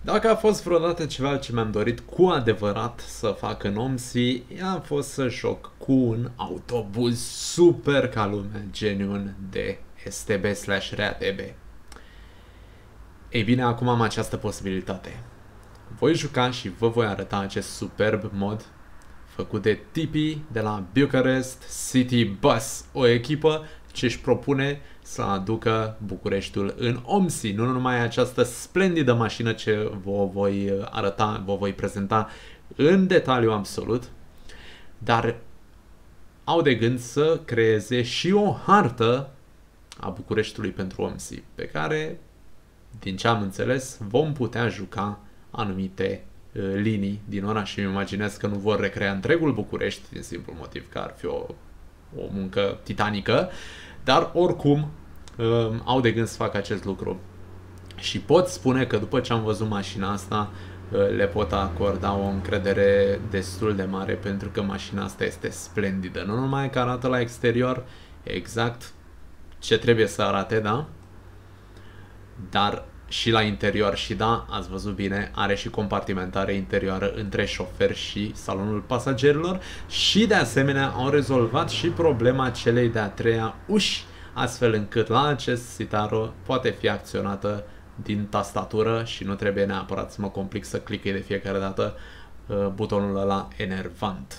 Dacă a fost vreodată ceva ce mi-am dorit cu adevărat să fac în OMSI, a fost să joc cu un autobuz super ca lumea, geniun de STB/RATB. Ei bine, acum am această posibilitate. Voi juca și vă voi arăta acest superb mod făcut de tipii de la Bucharest City Bus, o echipă ce își propune să aducă Bucureștiul în OMSI. Nu numai această splendidă mașină ce vă voi arăta, vă voi prezenta în detaliu absolut, dar au de gând să creeze și o hartă a Bucureștiului pentru OMSI, pe care, din ce am înțeles, vom putea juca anumite linii din oraș și îmi imaginez că nu vor recrea întregul București din simplu motiv că ar fi o muncă titanică, dar oricum au de gând să facă acest lucru. Și pot spune că după ce am văzut mașina asta, le pot acorda o încredere destul de mare pentru că mașina asta este splendidă. Nu numai că arată la exterior exact ce trebuie să arate, da? Dar și la interior și da, ați văzut bine, are și compartimentare interioară între șofer și salonul pasagerilor și de asemenea au rezolvat și problema celei de-a treia uși, astfel încât la acest Citaro poate fi acționată din tastatură și nu trebuie neapărat să mă complic să clicăi de fiecare dată butonul ăla enervant.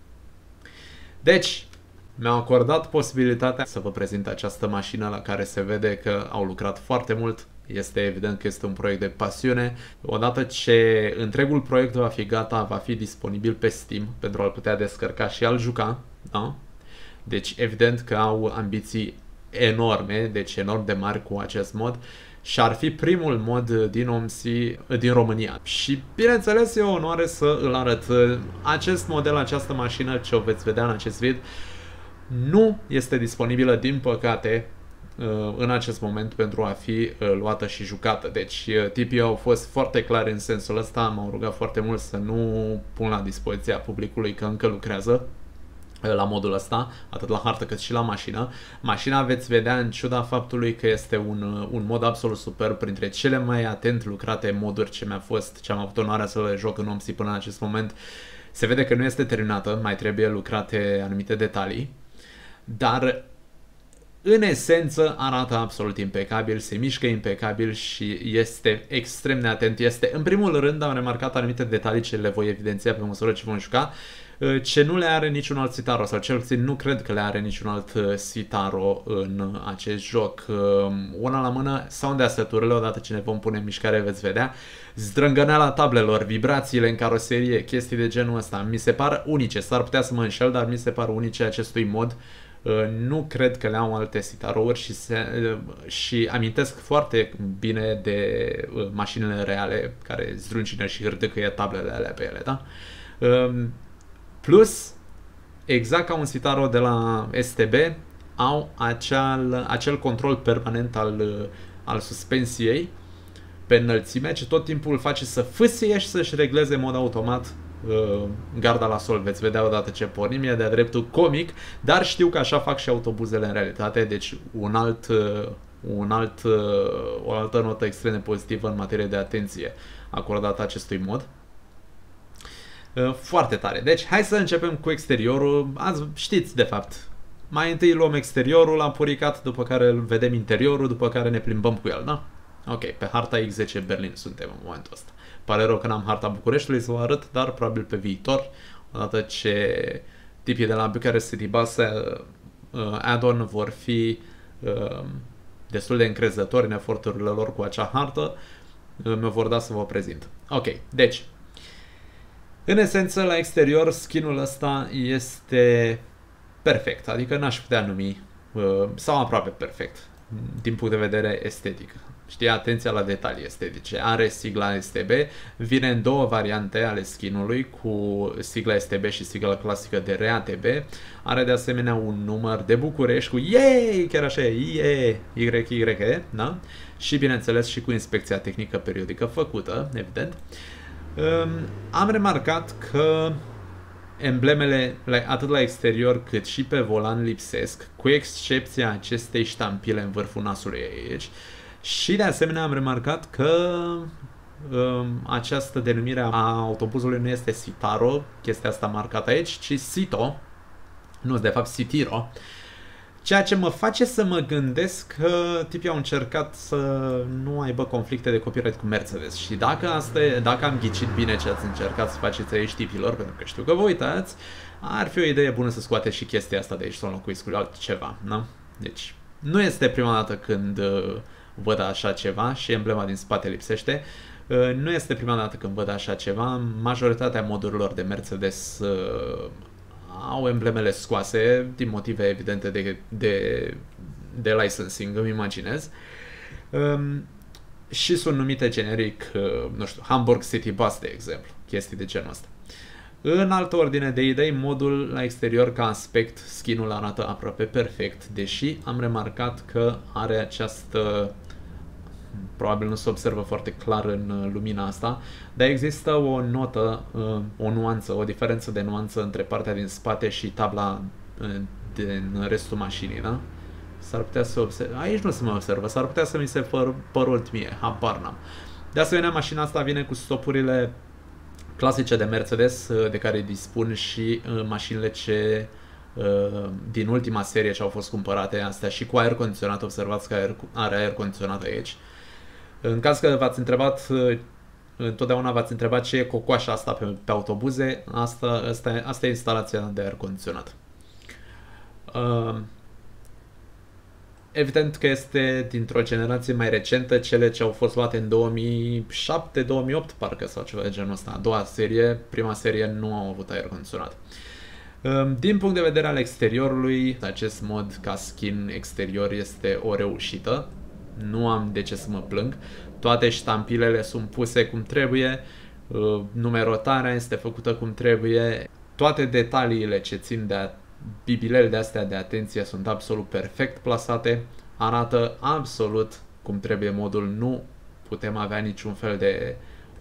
Deci, mi-au acordat posibilitatea să vă prezint această mașină la care se vede că au lucrat foarte mult. Este evident că este un proiect de pasiune. Odată ce întregul proiect va fi gata, va fi disponibil pe Steam pentru a-l putea descărca și a-l juca. Da? Deci evident că au ambiții enorme, deci enorm de mari cu acest mod. Și ar fi primul mod din OMSI din România. Și bineînțeles e o onoare să îl arăt. Acest model, această mașină ce o veți vedea în acest vid, nu este disponibilă, din păcate, în acest moment pentru a fi luată și jucată. Deci tipii au fost foarte clari în sensul ăsta, m-au rugat foarte mult să nu pun la dispoziția publicului că încă lucrează la modul ăsta, atât la hartă cât și la mașină. Mașina veți vedea, în ciuda faptului că este un mod absolut superb, printre cele mai atent lucrate moduri ce am avut onoarea să le joc în OMSI până în acest moment, se vede că nu este terminată, mai trebuie lucrate anumite detalii, dar în esență arată absolut impecabil, se mișcă impecabil și este extrem de atent. În primul rând am remarcat anumite detalii ce le voi evidenția pe măsură ce vom juca, ce nu le are niciun alt Citaro, sau cel puțin nu cred că le are niciun alt Citaro în acest joc. Una la mână, sound de asăturile, odată ce ne vom pune în mișcare veți vedea, zdrângăneala tablelor, vibrațiile în caroserie, chestii de genul ăsta, mi se par unice, s-ar putea să mă înșel, dar mi se par unice acestui mod. Nu cred că le au alte Citaro-uri și amintesc foarte bine de mașinile reale care zdruncină și hârdâcăie tablele alea pe ele, da? Plus, exact ca un Citaro de la STB, au acel control permanent al suspensiei pe înălțime, ce tot timpul îl face să fâsie și să-și regleze în mod automat garda la sol. Veți vedea odată ce pornim, e de-a dreptul comic, dar știu că așa fac și autobuzele în realitate, deci o altă notă extrem de pozitivă în materie de atenție acordată acestui mod. Foarte tare. Deci, hai să începem cu exteriorul. Știți, de fapt, mai întâi luăm exteriorul, l-am puricat, după care îl vedem interiorul, după care ne plimbăm cu el, da? Ok, pe harta X10 Berlin suntem în momentul ăsta. Pare rău că n-am harta Bucureștiului să vă arăt, dar probabil pe viitor, odată ce tipii de la Bucharest City Bus add-on vor fi destul de încrezători în eforturile lor cu acea hartă, mi-o vor da să vă prezint. Ok, deci, în esență, la exterior, skin-ul ăsta este perfect, adică n-aș putea numi, sau aproape perfect, din punct de vedere estetic. Știi, atenția la detalii estetice. Are sigla STB, vine în două variante ale skin-ului, cu sigla STB și sigla clasică de RATB. Are de asemenea un număr de București cu YEEEE, chiar așa e, YYE, da? Și bineînțeles și cu inspecția tehnică periodică făcută, evident. Am remarcat că emblemele atât la exterior cât și pe volan lipsesc, cu excepția acestei ștampile în vârful nasului aici. Și de asemenea am remarcat că Această denumire a autobuzului nu este Citaro, chestia asta marcată aici, ci Cito, nu, de fapt Citiro. Ceea ce mă face să mă gândesc că tipii au încercat să nu aibă conflicte de copyright cu Mercedes. Și dacă am ghicit bine ce ați încercat să faceți aici tipilor, pentru că știu că vă uitați, ar fi o idee bună să scoateți și chestia asta de aici, să o înlocuiți cu altceva, nu? Deci, nu este prima dată când văd așa ceva și emblema din spate lipsește. Nu este prima dată când văd așa ceva. Majoritatea modurilor de Mercedes au emblemele scoase din motive evidente de licensing, îmi imaginez. Și sunt numite generic, nu știu, Hamburg City Bus, de exemplu, chestii de genul ăsta. În altă ordine de idei, modul la exterior ca aspect, skin-ul arată aproape perfect, deși am remarcat că are această, probabil nu se observă foarte clar în lumina asta, dar există o notă, o nuanță, o diferență de nuanță între partea din spate și tabla din restul mașinii, da? S-ar putea să observe, aici nu se mai observă, s-ar putea să mi se părult mie, habar n-am. De asemenea, mașina asta vine cu stopurile clasice de Mercedes, de care dispun și mașinile din ultima serie ce au fost cumpărate, astea și cu aer condiționat. Observați că are aer condiționat aici. În caz că v-ați întrebat, întotdeauna v-ați întrebat ce e cocoașa asta pe autobuze, asta e instalația de aer condiționat. Evident că este dintr-o generație mai recentă, cele ce au fost luate în 2007-2008, parcă, sau ceva de genul ăsta. A doua serie, prima serie nu au avut aer condiționat. Din punct de vedere al exteriorului, acest mod ca skin exterior este o reușită. Nu am de ce să mă plâng. Toate ștampilele sunt puse cum trebuie, numerotarea este făcută cum trebuie, toate detaliile ce țin de bibilele de astea de atenție sunt absolut perfect plasate, arată absolut cum trebuie modul, nu putem avea niciun fel de...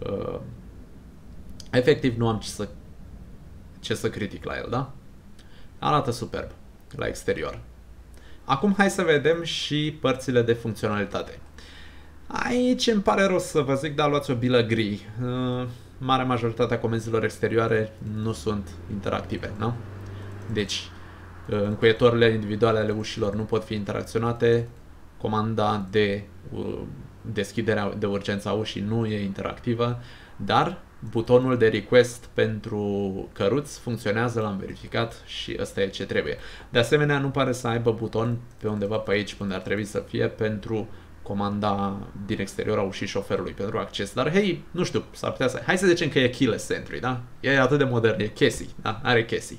efectiv nu am ce să critic la el, da? Arată superb la exterior. Acum hai să vedem și părțile de funcționalitate. Aici îmi pare rău să vă zic, dar luați o bilă gri. Marea majoritatea comenzilor exterioare nu sunt interactive, nu? Deci, încuietorile individuale ale ușilor nu pot fi interacționate, comanda de deschidere de urgență a ușii nu e interactivă, dar butonul de request pentru căruț funcționează, l-am verificat și ăsta e ce trebuie. De asemenea, nu pare să aibă buton pe undeva pe aici, unde ar trebui să fie, pentru comanda din exterior a ușii șoferului, pentru acces. Dar, hei, nu știu, s-ar putea să... Hai să zicem că e keyless entry, da? E atât de modern, e Casey, da? Are Casey.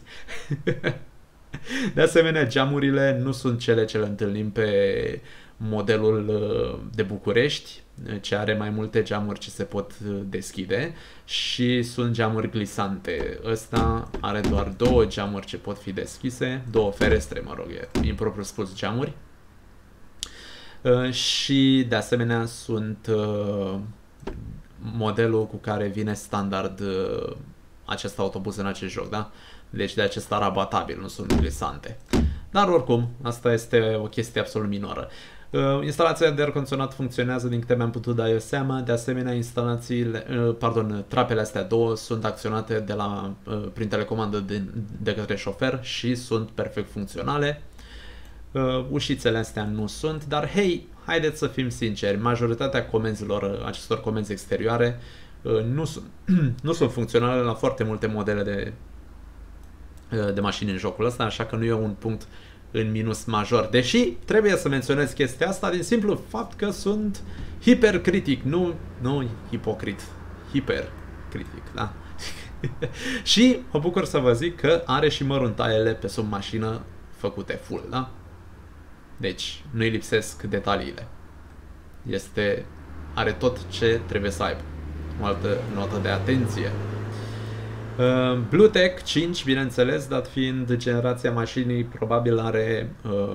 De asemenea, geamurile nu sunt cele ce le întâlnim pe modelul de București, ce are mai multe geamuri ce se pot deschide și sunt geamuri glisante. Ăsta are doar două geamuri ce pot fi deschise, două ferestre, mă rog, e impropriu spus geamuri. Și de asemenea sunt modelul cu care vine standard acest autobuz în acest joc, da? Deci de acesta rabatabil, nu sunt glisante. Dar oricum, asta este o chestie absolut minoră. Instalația de aer condiționat funcționează din câte mi-am putut da eu seama. De asemenea, trapele astea două sunt acționate prin telecomandă de către șofer și sunt perfect funcționale. Ușițele astea nu sunt, dar hei, haideți să fim sinceri, majoritatea comenzilor, acestor comenzi exterioare nu sunt funcționale la foarte multe modele de mașini în jocul ăsta, așa că nu e un punct în minus major. Deși trebuie să menționez chestia asta din simplu fapt că sunt hipercritic, nu hipocrit, hipercritic, da? Și mă bucur să vă zic că are și măruntaiele pe sub mașină făcute full, da? Deci nu-i lipsesc detaliile. Are tot ce trebuie să aibă. O altă notă de atenție. Bluetech 5, bineînțeles, dat fiind generația mașinii, probabil are...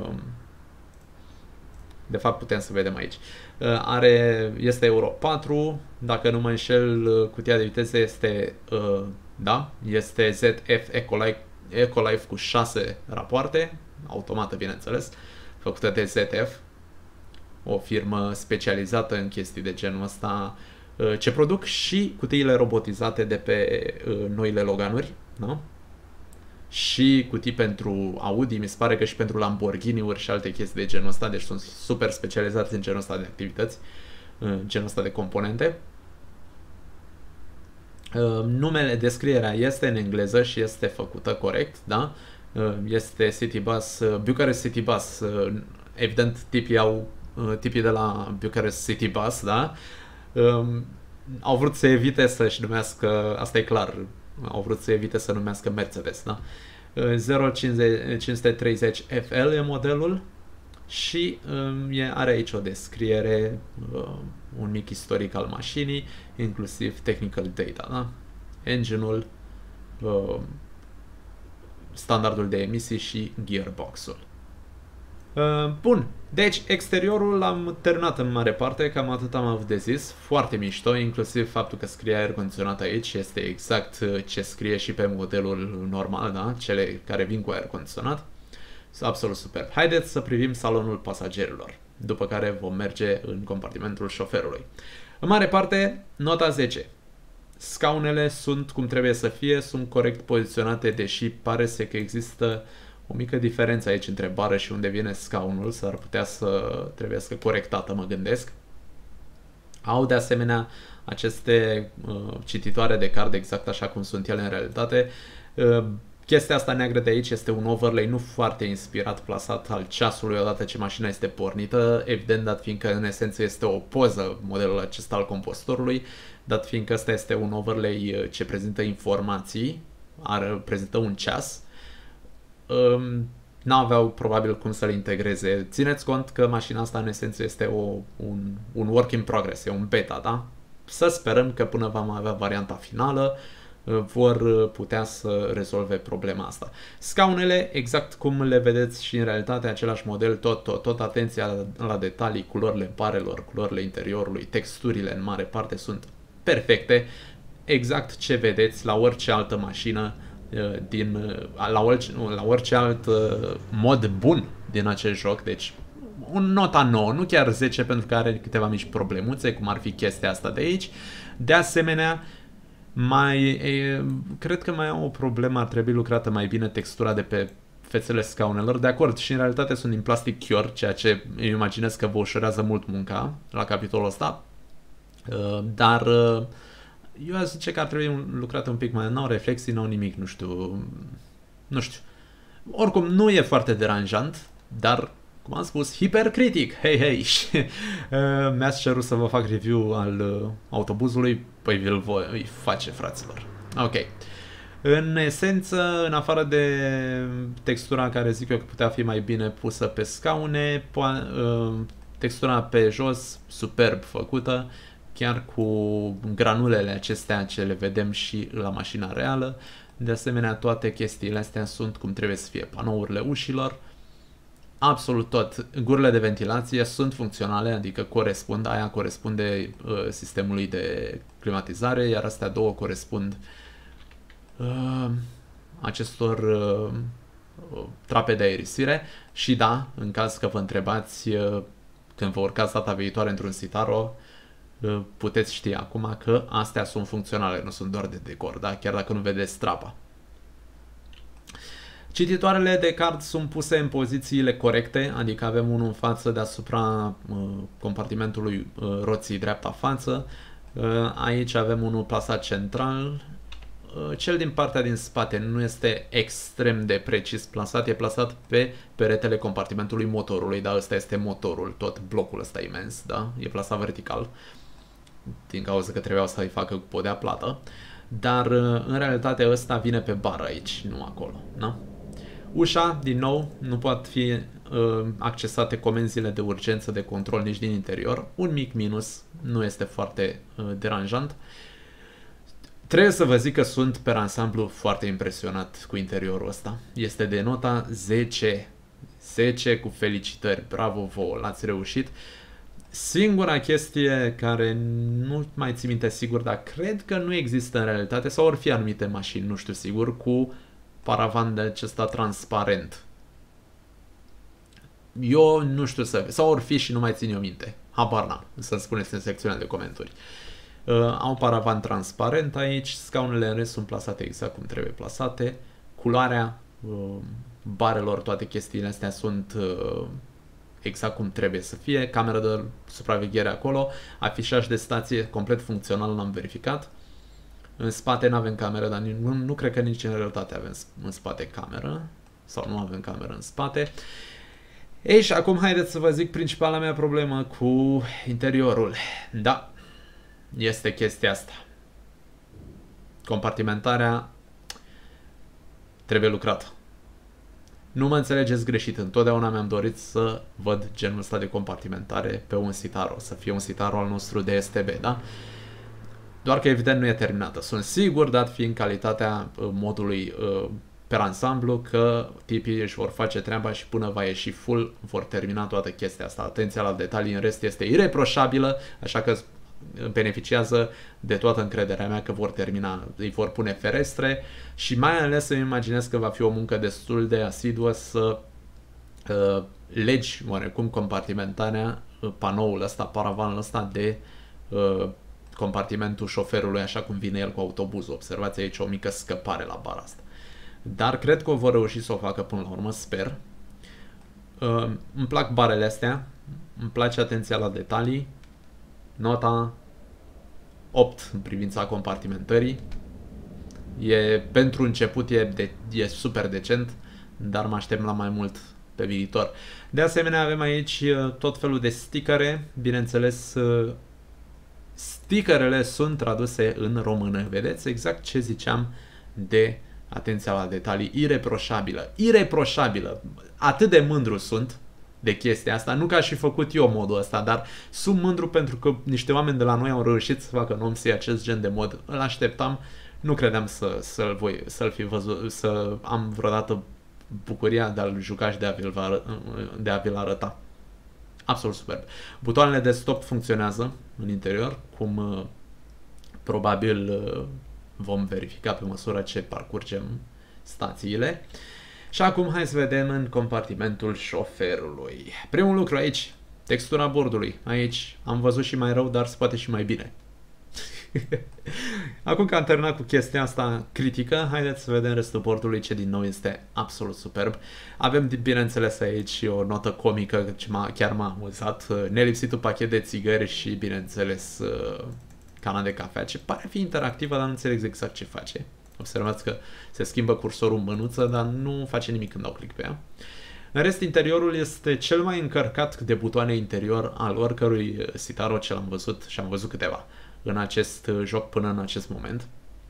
de fapt putem să vedem aici. Este Euro 4, dacă nu mă înșel, cutia de viteze este... da, este ZF Ecolife cu 6 rapoarte, automată, bineînțeles, făcută de ZF, o firmă specializată în chestii de genul ăsta. ce produc și cutiile robotizate de pe noile Loganuri, da? Și cutii pentru Audi, mi se pare că și pentru Lamborghini-uri și alte chestii de genul ăsta, deci sunt super specializați în genul ăsta de activități, în genul ăsta de componente. Numele, descrierea este în engleză și este făcută corect, da? Este City Bus, Bucharest City Bus, evident tipii de la Bucharest City Bus, da? Au vrut să evite să-și numească, asta e clar, au vrut să evite să numească Mercedes, da? 0530 FL e modelul și are aici o descriere, un mic istoric al mașinii, inclusiv technical data, da? Engine-ul, standardul de emisii și gearbox-ul. Bun, deci exteriorul l-am terminat în mare parte, cam atât am avut de zis, foarte mișto, inclusiv faptul că scrie aer condiționat aici, este exact ce scrie și pe modelul normal, da? Cele care vin cu aer condiționat. Absolut superb. Haideți să privim salonul pasagerilor, după care vom merge în compartimentul șoferului. În mare parte, nota 10. Scaunele sunt cum trebuie să fie, sunt corect poziționate, deși pare să că există o mică diferență aici între bară și unde vine scaunul, s-ar putea să trebuiască corectată, mă gândesc. Au de asemenea aceste cititoare de card exact așa cum sunt ele în realitate. Chestia asta neagră de aici este un overlay nu foarte inspirat plasat al ceasului odată ce mașina este pornită, evident dat fiindcă în esență este o poză modelul acesta al compozitorului, dat fiindcă ăsta este un overlay ce prezintă informații, prezintă un ceas. N-aveau probabil cum să le integreze. Țineți cont că mașina asta în esență este un work in progress, e un beta, da? Să sperăm că până vom avea varianta finală vor putea să rezolve problema asta. Scaunele, exact cum le vedeți și în realitate, același model, tot atenția la detalii, culorile barelor, culorile interiorului, texturile în mare parte sunt perfecte, exact ce vedeți la orice altă mașină la orice alt mod bun din acest joc, deci un nota 9, nu chiar 10 pentru că are câteva mici problemuțe, cum ar fi chestia asta de aici. De asemenea, cred că mai au o problemă, ar trebui lucrată mai bine textura de pe fețele scaunelor, de acord, și în realitate sunt din plastic Cure, ceea ce îmi imaginez că vă ușurează mult munca la capitolul ăsta, dar eu aș zice că ar trebui lucrat un pic mai, n-au reflexii, n-au nimic, nu știu. Oricum, nu e foarte deranjant, dar, cum am spus, hipercritic, hei, și mi-ați cerut să vă fac review al autobuzului, păi vi-l voi face, fraților. Ok. În esență, în afară de textura care zic eu că putea fi mai bine pusă pe scaune, textura pe jos, superb făcută, chiar cu granulele acestea ce le vedem și la mașina reală. De asemenea, toate chestiile astea sunt cum trebuie să fie. Panourile ușilor, absolut tot. Gurile de ventilație sunt funcționale, adică aia corespunde sistemului de climatizare, iar astea două corespund acestor trape de aerisire. Și da, în caz că vă întrebați când vă urcați data viitoare într-un Citaro, puteți ști acum că astea sunt funcționale, nu sunt doar de decor, da? Chiar dacă nu vedeți trapa. Cititoarele de card sunt puse în pozițiile corecte, adică avem unul în față deasupra compartimentului roții dreapta față, aici avem unul plasat central, cel din partea din spate nu este extrem de precis plasat, e plasat pe peretele compartimentului motorului, da? Ăsta este motorul, tot blocul ăsta imens, da? E plasat vertical, din cauza că trebuiau să-i facă cu podea plată, dar în realitate ăsta vine pe bară aici, nu acolo, da? Ușa, din nou, nu pot fi accesate comenzile de urgență de control nici din interior, un mic minus, nu este foarte deranjant. Trebuie să vă zic că sunt pe ansamblu foarte impresionat cu interiorul ăsta, este de nota 10, 10 cu felicitări, bravo vouă, l-ați reușit. Singura chestie care nu mai țin minte sigur, dar cred că nu există în realitate, sau ori fi anumite mașini, nu știu sigur, cu paravan de acesta transparent. Eu nu știu sau ori fi și nu mai țin eu minte. Habar n-am, să-mi spuneți în secțiunea de comentarii. Au paravan transparent aici, scaunele în rest sunt plasate exact cum trebuie plasate, culoarea barelor, toate chestiile astea sunt exact cum trebuie să fie, cameră de supraveghere acolo, afișaj de stație complet funcțional, l-am verificat. În spate nu avem cameră, dar nu cred că nici în realitate avem în spate cameră, sau nu avem cameră în spate. Ei, și acum haideți să vă zic principala mea problemă cu interiorul. Da, este chestia asta. Compartimentarea trebuie lucrată. Nu mă înțelegeți greșit, întotdeauna mi-am dorit să văd genul ăsta de compartimentare pe un Citaro, să fie un Citaro al nostru de STB, da? Doar că evident nu e terminată. Sunt sigur, dat fiind calitatea modului per ansamblu, că tipii își vor face treaba și până va ieși full vor termina toată chestia asta. Atenția la detalii în rest este ireproșabilă, așa că beneficiază de toată încrederea mea că vor termina, îi vor pune ferestre și mai ales îmi imaginez că va fi o muncă destul de asiduă să legi oarecum compartimentarea, panoul ăsta, paravanul ăsta de compartimentul șoferului așa cum vine el cu autobuzul. Observați aici o mică scăpare la bara asta. Dar cred că o vor reuși să o facă până la urmă, sper. Îmi plac barele astea, îmi place atenția la detalii. Nota 8 în privința compartimentării. Pentru început e super decent, dar mă aștept la mai mult pe viitor. De asemenea avem aici tot felul de stickere, bineînțeles stickerele sunt traduse în română. Vedeți exact ce ziceam de atenția la detalii ireproșabilă. Ireproșabilă. Atât de mândru sunt de chestia asta. Nu că aș fi făcut eu modul ăsta, dar sunt mândru pentru că niște oameni de la noi au reușit să facă în OMSI acest gen de mod. Îl așteptam. Nu credeam să-l fi văzut, să am vreodată bucuria de a-l juca și de a vi-l arăta. Absolut superb. Butoanele de stop funcționează în interior, cum probabil vom verifica pe măsură ce parcurgem stațiile. Și acum hai să vedem în compartimentul șoferului. Primul lucru aici, textura bordului. Aici am văzut și mai rău, dar se poate și mai bine. Acum că am terminat cu chestia asta critică, haideți să vedem restul bordului, ce din nou este absolut superb. Avem, bineînțeles, aici o notă comică, chiar m-a amuzat, nelipsitul pachet de țigări și, bineînțeles, cana de cafea, ce pare fi interactivă, dar nu înțeleg exact ce face. Observați că se schimbă cursorul în mânuță, dar nu face nimic când dau click pe ea. În rest, interiorul este cel mai încărcat de butoane interior al oricărui Citaro ce l-am văzut și am văzut câteva în acest joc până în acest moment.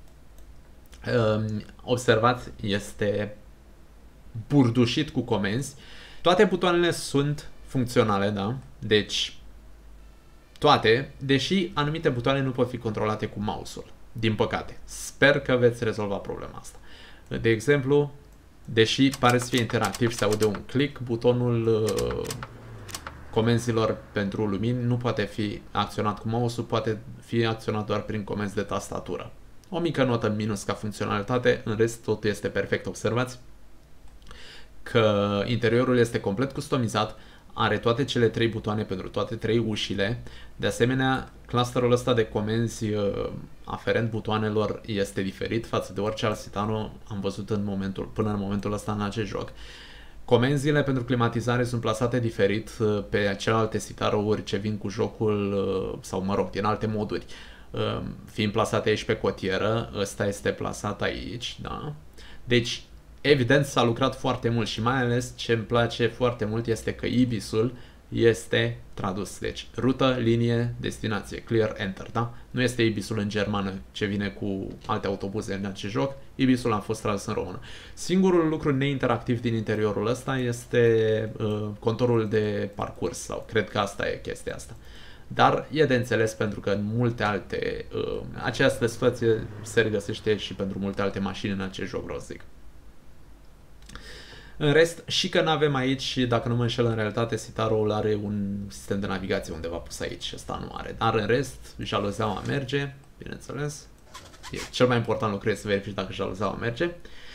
Observați, este burdușit cu comenzi. Toate butoanele sunt funcționale, da? Deci, toate, deși anumite butoane nu pot fi controlate cu mouse-ul. Din păcate. Sper că veți rezolva problema asta. De exemplu, deși pare să fie interactiv și se aude un click, butonul comenzilor pentru lumini nu poate fi acționat cu mouse-ul, poate fi acționat doar prin comenzi de tastatură. O mică notă în minus ca funcționalitate, în rest totul este perfect. Observați că interiorul este complet customizat, are toate cele 3 butoane pentru toate 3 ușile. De asemenea, clusterul ăsta de comenzi aferent butoanelor este diferit față de orice alt Citaro am văzut până în momentul ăsta în acest joc. Comenzile pentru climatizare sunt plasate diferit pe celelalte Citaro-uri ce vin cu jocul, sau mă rog, din alte moduri. Fiind plasate aici pe cotieră, ăsta este plasat aici, da? Deci, evident s-a lucrat foarte mult și mai ales ce îmi place foarte mult este că IBIS-ul este tradus. Deci, rută, linie, destinație, clear, enter, da? Nu este IBIS-ul în germană ce vine cu alte autobuze în acest joc. IBIS-ul a fost tradus în română. Singurul lucru neinteractiv din interiorul ăsta este contorul de parcurs, sau cred că asta e chestia asta. Dar e de înțeles pentru că în multe alte, această situație se regăsește și pentru multe alte mașini în acest joc, vreau să zic. În rest, și că n-avem aici, dacă nu mă înșel în realitate, Citaro-ul are un sistem de navigație undeva pus aici, ăsta nu are. Dar în rest, jaluzeaua merge, bineînțeles. Cel mai important lucru este să verifici dacă jaluzeaua merge.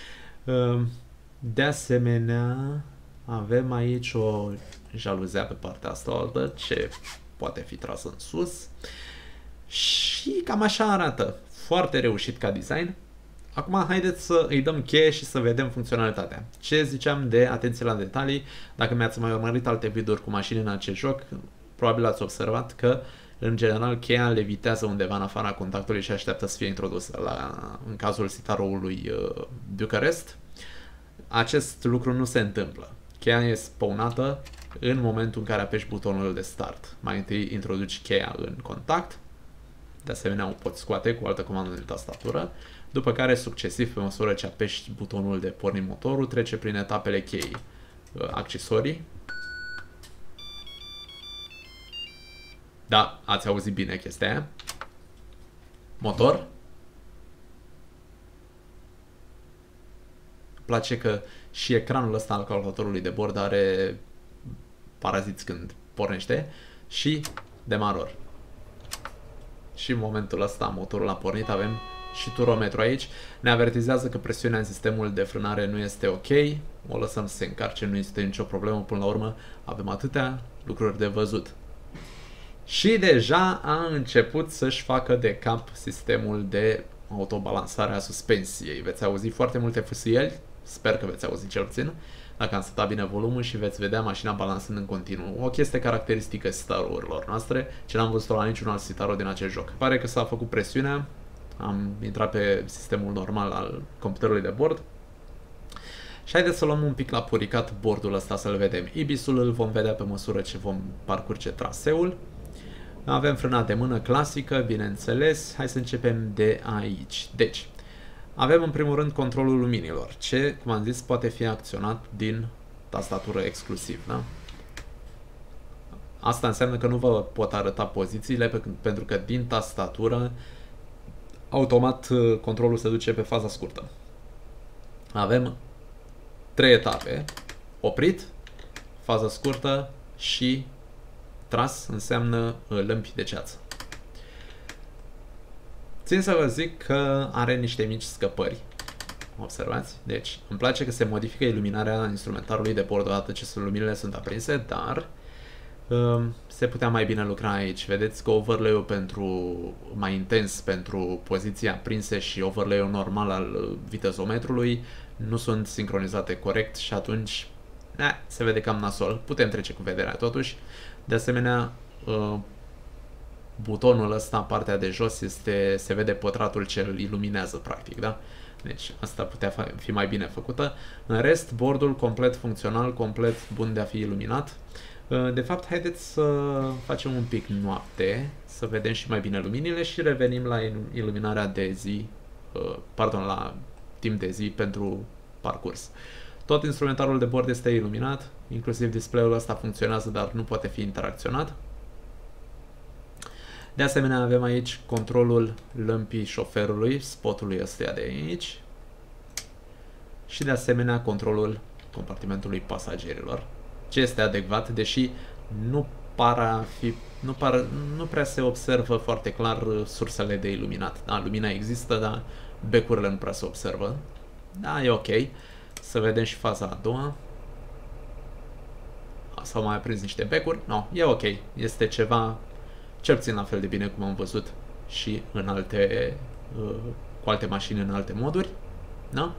De asemenea, avem aici o jaluzea pe partea asta altă, ce poate fi trasă în sus. Și cam așa arată. Foarte reușit ca design. Acum haideți să îi dăm cheie și să vedem funcționalitatea. Ce ziceam de atenție la detalii, dacă mi-ați mai urmărit alte videouri cu mașini în acest joc, probabil ați observat că în general cheia levitează undeva în afara contactului și așteaptă să fie introdusă. În cazul Citaroului Bucharest, acest lucru nu se întâmplă. Cheia e spawnată în momentul în care apeși butonul de start. Mai întâi introduci cheia în contact, de asemenea o poți scoate cu o altă comandă de tastatură, după care succesiv, pe măsură ce apeși butonul de porni motorul, trece prin etapele cheii. Accesorii. Da, ați auzit bine chestia aia. Motor. Îmi place că și ecranul ăsta al calculatorului de bord are paraziți când pornește. Și demaror. Și în momentul ăsta motorul a pornit, avem și turometru aici. Ne avertizează că presiunea în sistemul de frânare nu este ok. O lăsăm să se încarce, nu este nicio problemă. Până la urmă avem atâtea lucruri de văzut. Și deja a început să-și facă de cap sistemul de autobalansare a suspensiei. Veți auzi foarte multe fâsâieli, sper că veți auzi cel puțin, dacă am setat bine volumul și veți vedea mașina balansând în continuu. O chestie caracteristică Citaro-urilor noastre, ce n-am văzut-o la niciun alt Citaro din acest joc. Pare că s-a făcut presiunea, am intrat pe sistemul normal al computerului de bord. Și haideți să luăm un pic la puricat bordul ăsta să-l vedem. Ibisul îl vom vedea pe măsură ce vom parcurge traseul. Avem frâna de mână clasică, bineînțeles. Hai să începem de aici. Deci, avem în primul rând controlul luminilor, ce, cum am zis, poate fi acționat din tastatură exclusiv, da? Asta înseamnă că nu vă pot arăta pozițiile, pentru că din tastatură automat controlul se duce pe faza scurtă. Avem 3 etape. Oprit, fază scurtă și tras înseamnă lămpi de ceață. Țin să vă zic că are niște mici scăpări. Observați? Deci, îmi place că se modifică iluminarea instrumentarului de bord odată ce luminile sunt aprinse, dar se putea mai bine lucra aici. Vedeți că overlay-ul mai intens pentru poziția aprinse și overlay-ul normal al vitezometrului nu sunt sincronizate corect și atunci se vede cam nasol. Putem trece cu vederea totuși. De asemenea, butonul ăsta, partea de jos, se vede pătratul ce îl iluminează practic, da? Deci asta putea fi mai bine făcută. În rest, bordul complet funcțional, complet bun de a fi iluminat. De fapt, haideți să facem un pic noapte, să vedem și mai bine luminile și revenim la iluminarea de zi, la timp de zi pentru parcurs. Tot instrumentarul de bord este iluminat, inclusiv display-ul ăsta funcționează, dar nu poate fi interacționat. De asemenea, avem aici controlul lămpii șoferului, spotului ăsta de aici. Și de asemenea controlul compartimentului pasagerilor, ce este adecvat, deși nu prea se observă foarte clar sursele de iluminat. Da, lumina există, dar becurile nu prea se observă. Da, e ok. Să vedem și faza a doua. S-au mai aprins niște becuri. No, e ok. Este ceva cel puțin la fel de bine cum am văzut și în cu alte mașini în alte moduri. Da?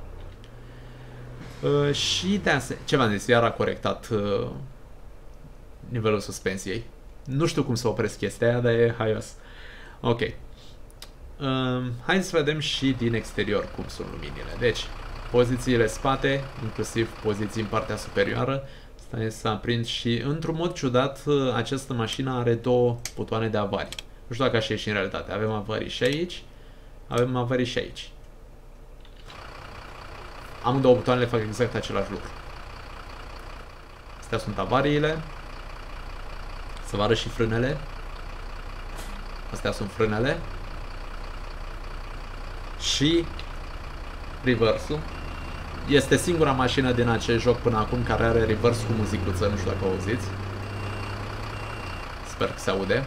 Și de asemenea, ce v-am zis, iar a corectat nivelul suspensiei. Nu știu cum să opresc chestia aia, dar e haios. Ok. Hai să vedem și din exterior cum sunt luminile. Deci, pozițiile spate, inclusiv poziții în partea superioară, stai să aprind și, într-un mod ciudat, această mașină are 2 butoane de avarii. Nu știu dacă așa e și în realitate. Avem avarii și aici, avem avarii și aici. Amândouă butoanele fac exact același lucru. Astea sunt avariile. Să vă arăt și frânele. Astea sunt frânele. Și reverse-ul. Este singura mașină din acest joc până acum care are reverse cu muzicuță, nu știu dacă o auziți. Sper că se aude.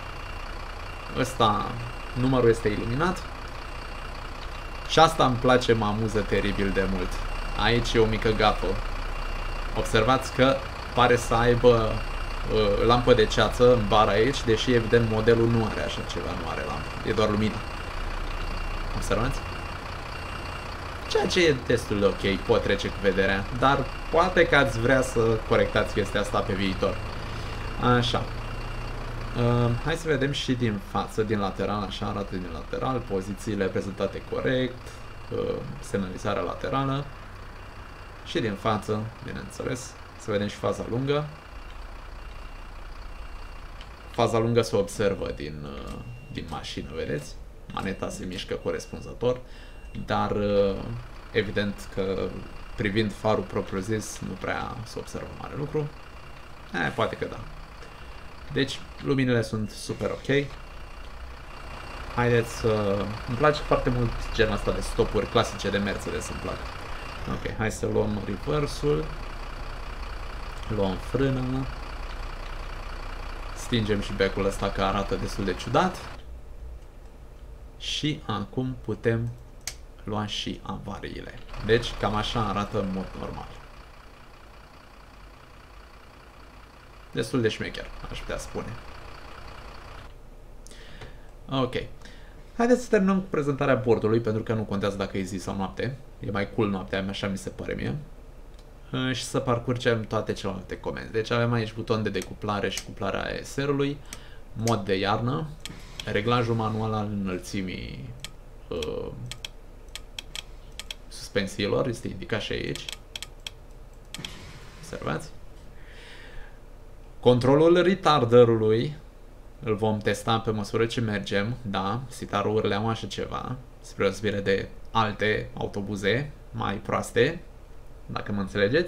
Ăsta, numărul este iluminat. Și asta îmi place, mă amuză teribil de mult. Aici e o mică gafă. Observați că pare să aibă lampă de ceață în bar aici, deși evident modelul nu are așa ceva, nu are lampă, e doar lumină. Observați? Ceea ce e destul de ok, pot trece cu vederea, dar poate că ați vrea să corectați chestia asta pe viitor. Așa. Hai să vedem și din față, din lateral, așa arată din lateral, pozițiile prezentate corect, semnalizarea laterală și din față, bineînțeles, să vedem și faza lungă. Faza lungă se observă din mașină, vedeți? Maneta se mișcă corespunzător, dar evident că privind farul propriu-zis nu prea se observă mare lucru. Poate că da. Deci luminile sunt super ok. Haideți să... Îmi place foarte mult genul ăsta de stopuri clasice de Mercedes, îmi plac. Ok, hai să luăm reversul. Luăm frână. Stingem și becul ăsta că arată destul de ciudat. Și acum putem lua și avariile. Deci cam așa arată în mod normal. Destul de șmecher, aș putea spune. Ok. Haideți să terminăm cu prezentarea bordului, pentru că nu contează dacă e zi sau noapte. E mai cool noaptea, așa mi se pare mie. Și să parcurgem toate celelalte comenzi. Deci avem aici buton de decuplare și cuplarea ASR-ului, mod de iarnă, reglajul manual al înălțimii suspensiilor, este indicat și aici. Observați? Controlul retarderului îl vom testa pe măsură ce mergem, da, sitarurile au așa ceva, spre osbire de alte autobuze mai proaste, dacă mă înțelegeți.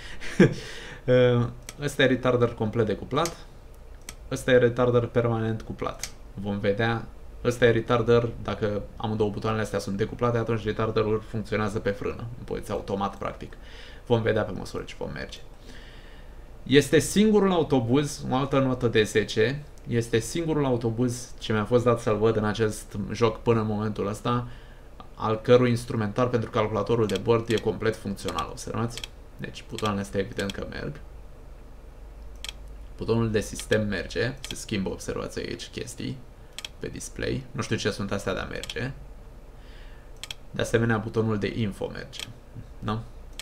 Ăsta e retarder complet decuplat, ăsta e retarder permanent cuplat. Vom vedea, ăsta e retarder, dacă amândouă butoanele astea sunt decuplate, atunci retarderul funcționează pe frână, în poziție automat practic. Vom vedea pe măsură ce vom merge. Este singurul autobuz, o altă notă de 10, este singurul autobuz ce mi-a fost dat să-l văd în acest joc până în momentul ăsta, al cărui instrumentar pentru calculatorul de bord e complet funcțional, observați? Deci butoanele astea evident că merg. Butonul de sistem merge, se schimbă, observați aici chestii pe display. Nu știu ce sunt astea de a merge. De asemenea, butonul de info merge. Da?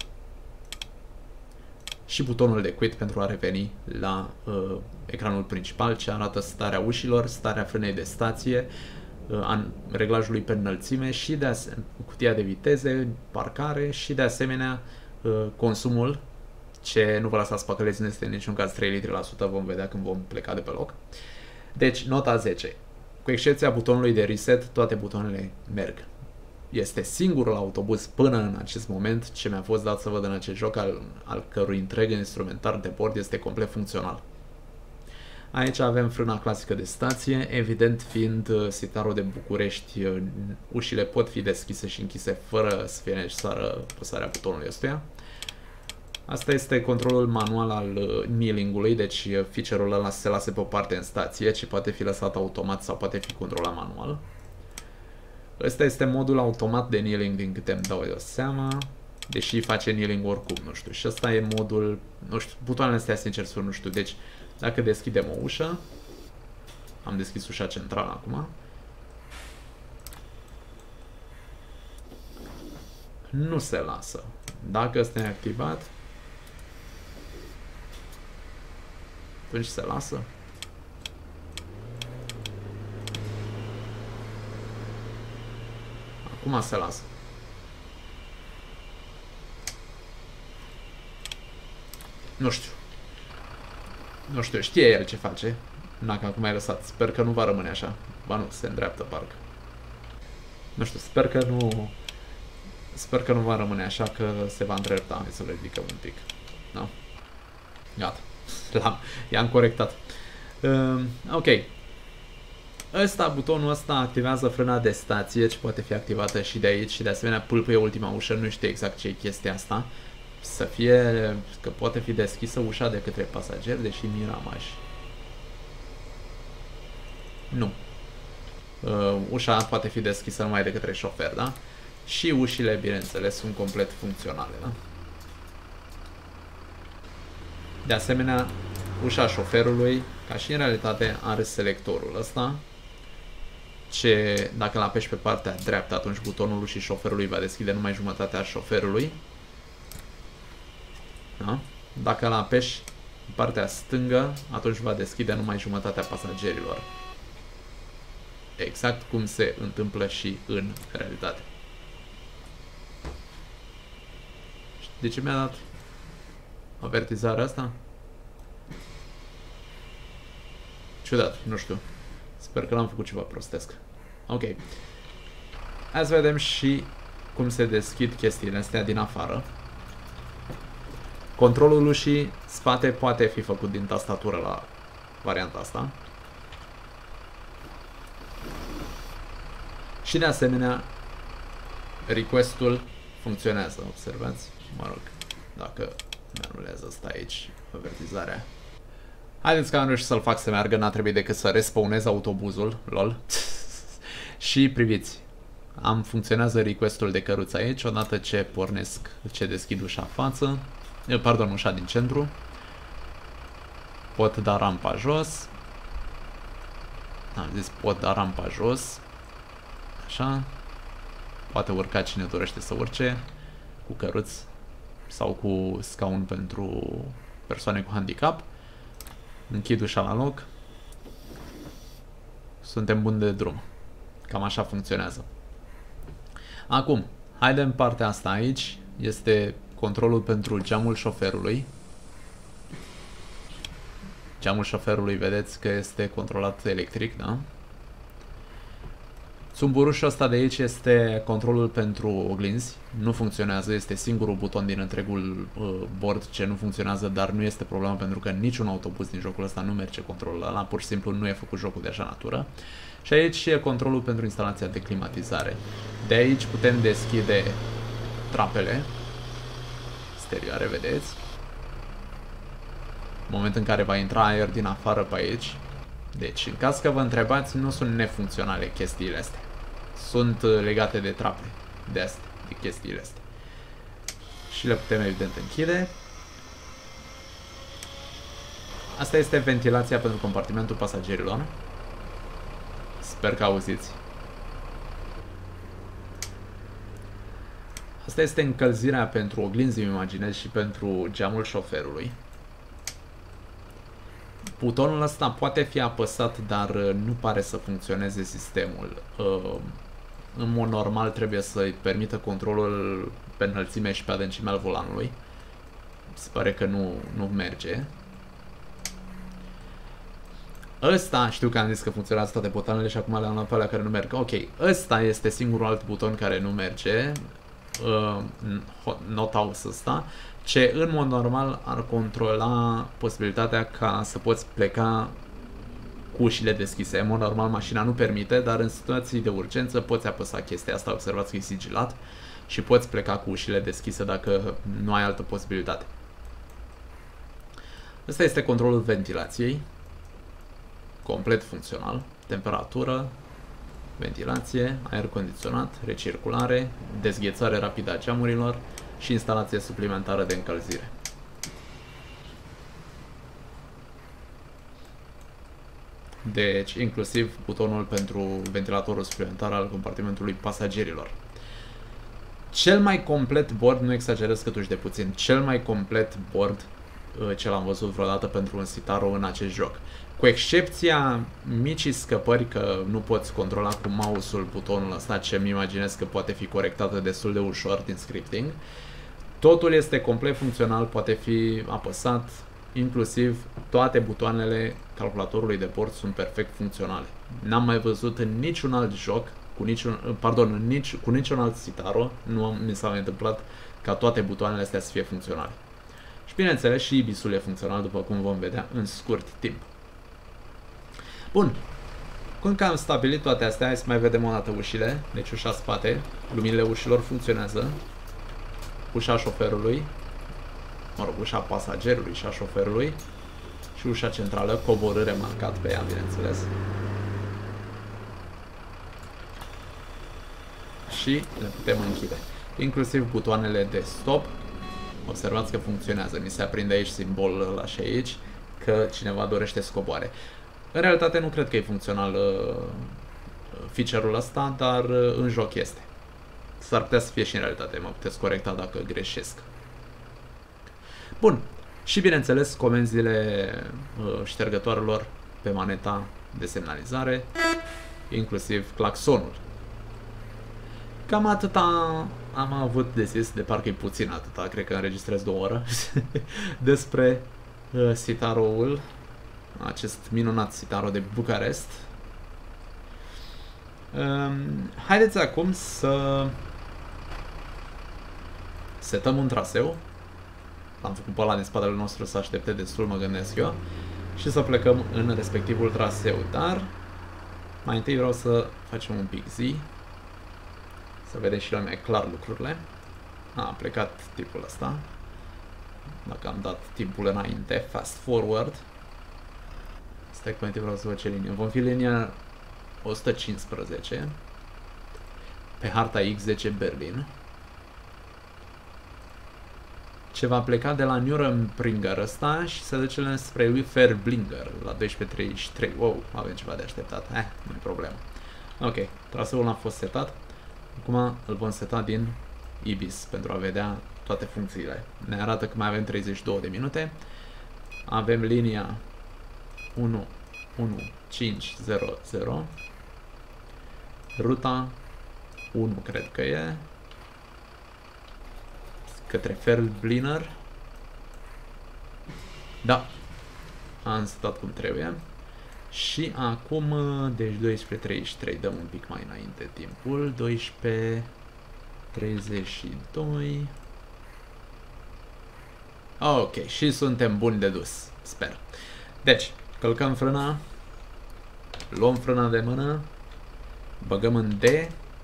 Și butonul de quit pentru a reveni la ecranul principal, ce arată starea ușilor, starea frânei de stație, reglajului pe înălțime și de cutia de viteze, parcare și de asemenea consumul, ce nu vă lăsați păcăleți, nu este în niciun caz 3 litri la sută, vom vedea când vom pleca de pe loc. Deci, nota 10. Cu excepția butonului de reset, toate butoanele merg. Este singurul autobuz până în acest moment ce mi-a fost dat să văd în acest joc, al cărui întreg instrumentar de bord este complet funcțional. Aici avem frâna clasică de stație, evident fiind sitarul de București, ușile pot fi deschise și închise fără să fie necesară apăsarea butonului ăstuia. Asta este controlul manual al kneeling-ului, deci feature-ul ăla se lasă pe o parte în stație, ci poate fi lăsat automat sau poate fi controlat manual. Ăsta este modul automat de kneeling din câte îmi dau eu seama, deși face kneeling oricum, nu știu. Și ăsta e modul, nu știu, butoanele astea sincer sunt, nu știu, deci dacă deschidem o ușă, am deschis ușa centrală acum, nu se lasă. Dacă ăsta e activat, atunci se lasă. Acum se lasă. Nu știu. Nu știu, știe el ce face. Dacă acum ai lăsat. Sper că nu va rămâne așa. Ba nu, se îndreaptă parcă. Nu știu, sper că nu... Sper că nu va rămâne așa, că se va îndrepta. Hai să le ridicăm un pic. Da? Gata. I-am corectat. Ok. Ăsta, butonul ăsta activează frâna de stație, ce poate fi activată și de aici și de asemenea pâlpâie ultima ușă, nu știu exact ce e chestia asta. Să fie, că poate fi deschisă ușa de către pasager, deși Miramaș. Nu. Ușa poate fi deschisă numai de către șofer, da? Și ușile, bineînțeles, sunt complet funcționale, da? De asemenea, ușa șoferului, ca și în realitate, are selectorul ăsta, ce dacă îl apeși pe partea dreaptă, atunci butonul ușii șoferului va deschide numai jumătatea șoferului. Da? Dacă îl apeși pe partea stângă, atunci va deschide numai jumătatea pasagerilor. Exact cum se întâmplă și în realitate. De ce mi-a dat avertizarea asta? Ciudat, nu știu. Sper că n-am făcut ceva prostesc. Ok. Hai să vedem și cum se deschid chestiile astea din afară. Controlul ușii spate poate fi făcut din tastatură la varianta asta. Și de asemenea, request-ul funcționează. Observați? Mă rog, dacă mi-anulează asta aici, avertizarea. Haideți că am reușit să-l fac să meargă, n-a trebuit decât să respawnez autobuzul, lol. Și priviți, funcționează request-ul de căruță aici, odată ce pornesc, ce deschid ușa față, pardon, ușa din centru. Pot da rampa jos. Am zis pot da rampa jos. Așa. Poate urca cine dorește să urce, cu căruț sau cu scaun pentru persoane cu handicap. Închid ușa la loc. Suntem buni de drum. Cam așa funcționează. Acum, haidem partea asta aici. Este controlul pentru geamul șoferului. Geamul șoferului, vedeți că este controlat electric, da? Țumburușul ăsta de aici este controlul pentru oglinzi. Nu funcționează, este singurul buton din întregul board ce nu funcționează, dar nu este problemă pentru că niciun autobuz din jocul ăsta nu merge controlul ăla, pur și simplu nu e făcut jocul de așa natură. Și aici e controlul pentru instalația de climatizare. De aici putem deschide trapele exterioare, vedeți? În momentul în care va intra aer din afară pe aici. Deci, în caz că vă întrebați, nu sunt nefuncționale chestiile astea. Sunt legate de trape, de astea, de chestiile astea. Și le putem evident închide. Asta este ventilația pentru compartimentul pasagerilor. Sper că auziți. Asta este încălzirea pentru oglinzi, îmi imaginez, și pentru geamul șoferului. Butonul ăsta poate fi apăsat, dar nu pare să funcționeze sistemul. În mod normal trebuie să-i permită controlul pe înălțime și pe adâncime al volanului. Se pare că nu merge. Ăsta, știu că am zis că funcționează toate butoanele și acum le-am luat pe alea care nu merg. Ok, ăsta este singurul alt buton care nu merge. Not house ăsta, ce în mod normal ar controla posibilitatea ca să poți pleca cu ușile deschise. În mod normal mașina nu permite, dar în situații de urgență poți apăsa chestia asta, observați că e sigilat, și poți pleca cu ușile deschise dacă nu ai altă posibilitate. Ăsta este controlul ventilației, complet funcțional, temperatură, ventilație, aer condiționat, recirculare, dezghețare rapidă a geamurilor și instalație suplimentară de încălzire. Deci, inclusiv butonul pentru ventilatorul suplimentar al compartimentului pasagerilor. Cel mai complet board, nu exagerez câtuși de puțin, cel mai complet board ce l-am văzut vreodată pentru un Citaro în acest joc. Cu excepția micii scăpări că nu poți controla cu mouse-ul butonul ăsta, ce îmi imaginez că poate fi corectată destul de ușor din scripting. Totul este complet funcțional, poate fi apăsat, inclusiv toate butoanele calculatorului de bord sunt perfect funcționale. N-am mai văzut în niciun alt joc, cu niciun alt Citaro, nu mi s-a mai întâmplat ca toate butoanele astea să fie funcționale. Și bineînțeles și Ibis-ul e funcțional, după cum vom vedea în scurt timp. Bun, cum că am stabilit toate astea, hai să mai vedem o dată ușile. Deci ușa spate, luminile ușilor funcționează. Ușa șoferului, mă rog, ușa pasagerului și a șoferului. Și ușa centrală, coborâre marcat pe ea, bineînțeles. Și le putem închide. Inclusiv butoanele de stop. Observați că funcționează, mi se aprinde aici simbolul ăla și aici. că cineva dorește să coboare. În realitate nu cred că e funcțional feature-ul ăsta, dar în joc este. S-ar putea să fie și în realitate, mă puteți corecta dacă greșesc. Bun. Și bineînțeles comenzile ștergătoarelor pe maneta de semnalizare, inclusiv claxonul. Cam atâta am avut de zis, de parcă e puțin atâta, cred că înregistrez 2 ore despre Citaro-ul, acest minunat Citaro de Bucarest. Haideți acum să setăm un traseu. L-am făcut pe ăla din spatele nostru să aștepte destul, mă gândesc eu, și să plecăm în respectivul traseu. Dar mai întâi vreau să facem un pic zi, să vedeți și la mai clar lucrurile. A plecat tipul ăsta. Dacă am dat timpul înainte, fast forward. Stai că vreau să văd ce linie. Vom fi linia 115 pe harta X10 Berlin. Ce va pleca de la Nürburgring ăsta și se duce spre Ferblinger la 12:33. Wow, avem ceva de așteptat. Nu e problemă. Ok, traseul a fost setat. Acum îl vom seta din Ibis pentru a vedea toate funcțiile. Ne arată că mai avem 32 de minute. Avem linia 1500. Ruta 1 cred că e. Către Ferbliner. Da. Am setat cum trebuie. Și acum, deci 12:33, dăm un pic mai înainte timpul. 12:32. Ok, și suntem buni de dus, sper. Deci, călcăm frâna, luăm frâna de mână, băgăm în D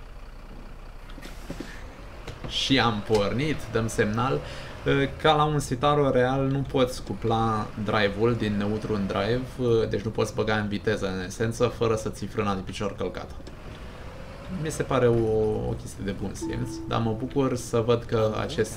și am pornit, dăm semnal. Ca la un Citaro real nu poți cupla drive-ul din neutru în drive, deci nu poți băga în viteză în esență fără să ții frâna de picior călcată. Mi se pare o chestie de bun simț, dar mă bucur să văd că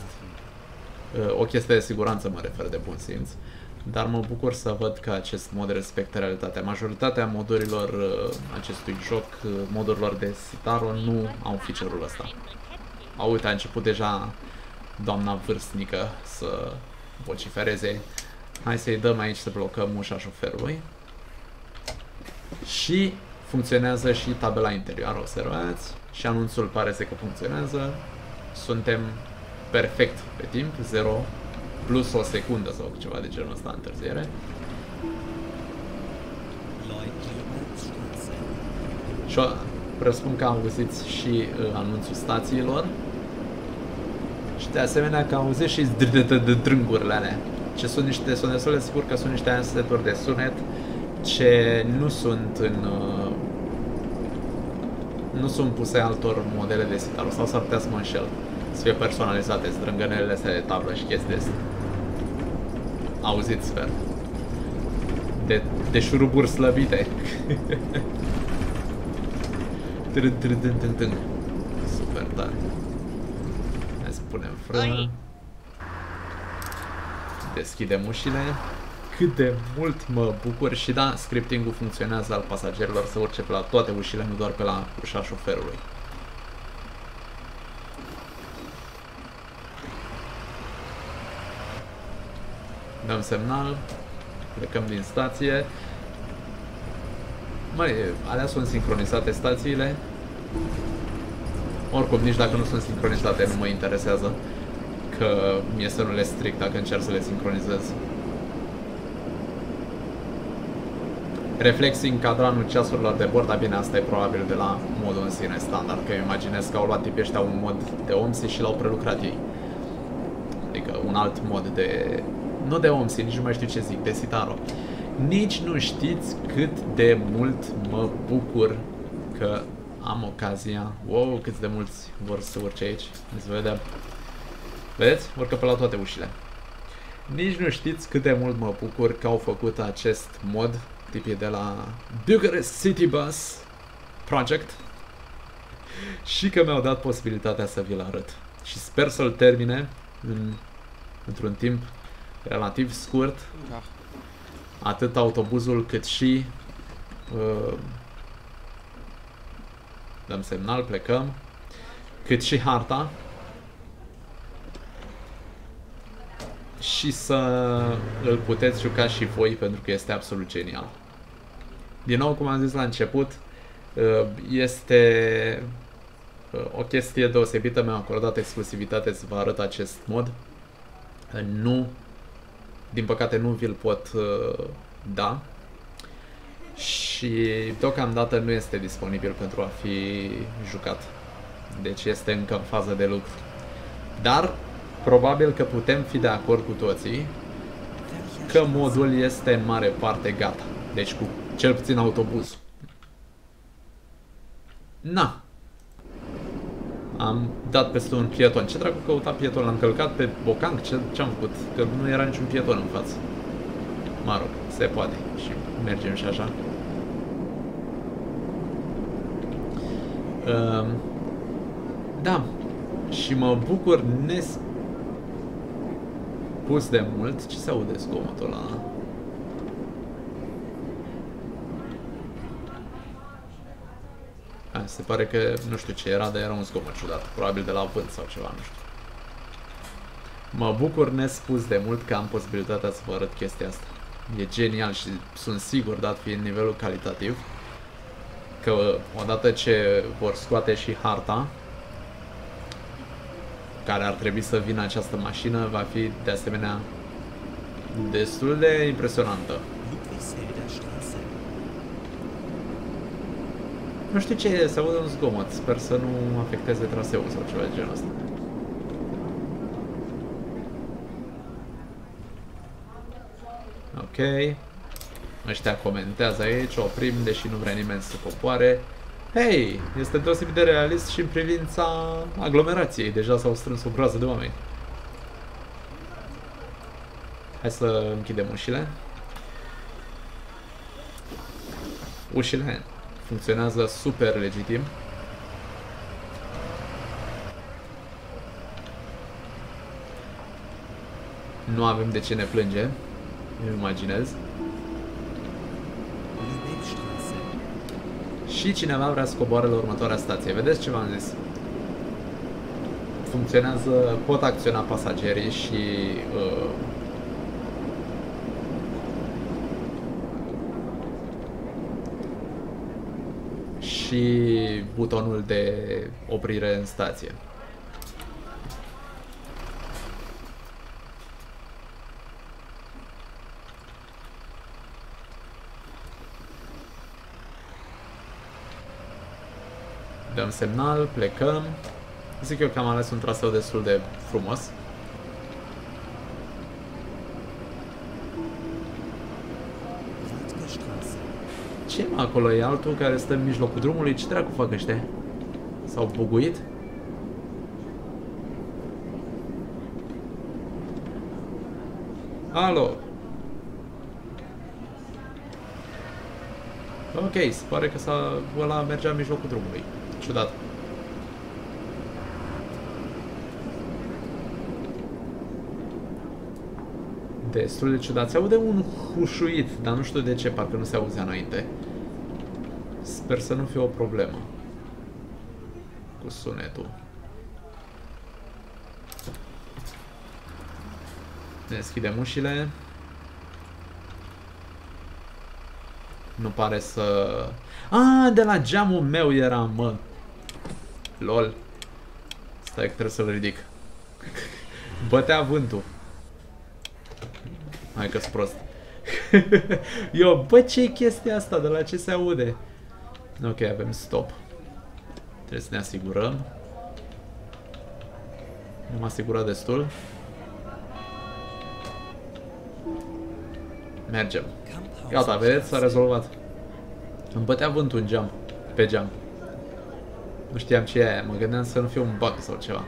o chestie de siguranță mă refer de bun simț, dar mă bucur să văd că acest mod respectă realitatea. Majoritatea modurilor acestui joc, modurilor de Citaro, nu au feature-ul ăsta. Uite, a început deja doamna vârstnică să vocifereze. Hai să-i dăm aici să blocăm ușa șoferului. Și funcționează și tabela interioară, observați. Și anunțul pare să că funcționează. Suntem perfect pe timp, 0 plus o secundă sau ceva de genul ăsta întârziere. Și presupun că auziți și anunțul stațiilor. Și de asemenea că auziți și drângurile alea. Ce sunt niște sunetele, sigur că sunt niște seturi de sunet ce nu sunt nu sunt puse altor modele de Citaro, sau s-ar putea să mă înșel. Să fie personalizate, strângănelele astea de tablă și chestii de astea. Auziți, sper. De șuruburi slăbite. Super tare. Hai să punem frână. Deschidem ușile. Cât de mult mă bucur. Și da, scripting-ul funcționează al pasagerilor să urce pe la toate ușile, nu doar pe la ușa șoferului. Dăm semnal. Plecăm din stație. Măi, alea sunt sincronizate stațiile. Oricum, nici dacă nu sunt sincronizate, nu mă interesează. Că mie să nu le stric dacă încerc să le sincronizez. Reflexing cadranul ceasurilor de bord, dar bine, asta e probabil de la modul în sine standard, că eu imaginez că au luat tipii ăștia un mod de OMSI și l-au prelucrat ei. Adică un alt mod de... Nu de OMSI, nici nu mai știu ce zic, de Citaro. Nici nu știți cât de mult mă bucur că am ocazia... Wow, câți de mulți vor să urce aici. Să vedem. Vedeți? Urcă pe la toate ușile. Nici nu știți cât de mult mă bucur că au făcut acest mod, tipii de la Bucharest City Bus Project, și că mi-au dat posibilitatea să vi-l arăt. Și sper să-l termine într-un timp relativ scurt. atât autobuzul cât și dăm semnal, plecăm, cât și harta și să îl puteți juca și voi, pentru că este absolut genial. Din nou, cum am zis la început, este o chestie deosebită, mi-a acordat exclusivitate să vă arăt acest mod. Nu, din păcate nu vi-l pot da și deocamdată nu este disponibil pentru a fi jucat. Deci este încă în fază de lucru. Dar probabil că putem fi de acord cu toții că modul este în mare parte gata. Deci cu cel puțin autobuz. Na. Am dat peste un pieton. Ce dracu căuta pieton? L-am călcat pe bocanc? Ce-am făcut? Că nu era niciun pieton în față. Mă rog, se poate. Și mergem și așa. Da. Și mă bucur nespus de mult. Ce se aude zgomotul ăla? Se pare că, nu știu ce era, dar era un zgomot ciudat. Probabil de la vânt sau ceva, nu știu. Mă bucur nespus de mult că am posibilitatea să vă arăt chestia asta. E genial și sunt sigur, dat fiind nivelul calitativ, că odată ce vor scoate și harta, care ar trebui să vină această mașină, va fi de asemenea destul de impresionantă. Nu știu ce, se aude un zgomot, sper să nu afecteze traseul sau ceva de genul ăsta. Ok. Ăștia comentează aici, oprim, deși nu vrea nimeni să coboare. Hei, este deosebit de realist și în privința aglomerației, deja s-au strâns o groază de oameni. Hai să închidem ușile. Ușile funcționează super legitim. Nu avem de ce ne plânge, îmi imaginez. Și cineva vrea să coboare la următoarea stație. Vedeți ce v-am zis? Funcționează, pot acționa pasagerii și butonul de oprire în stație. Dăm semnal, plecăm. Zic eu că am ales un traseu destul de frumos. Ce mă acolo? E altul care stă în mijlocul drumului? Ce dracu fac ăștia? S-au buguit? Alo! Ok, se pare că ăla mergea în mijlocul drumului. Ciudat. Destul de ciudat. Se aude un hușuit, dar nu știu de ce, parcă nu se auzea înainte. Sper să nu fie o problemă cu sunetul. Deschidem ușile. Nu pare să... Ah, de la geamul meu era, mă. Lol. Stai că trebuie să-l ridic. Bătea vântul. Hai că-s prost. Eu, bă, ce-i chestia asta? De la ce se aude? Ok, avem stop. Trebuie să ne asigurăm. Nu m-am asigurat destul. Mergem. Gata, vedeți? S-a rezolvat. Îmi bătea vântul în geam. Pe geam. Nu știam ce e aia. Mă gândeam să nu fie un bug sau ceva.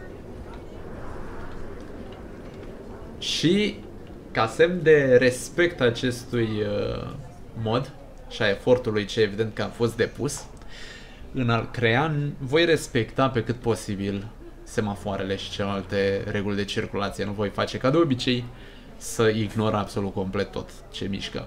Și ca semn de respect acestui mod și a efortului ce evident că a fost depus în a-l crea, voi respecta pe cât posibil semafoarele și celelalte reguli de circulație. Nu voi face ca de obicei să ignor absolut complet tot ce mișcă.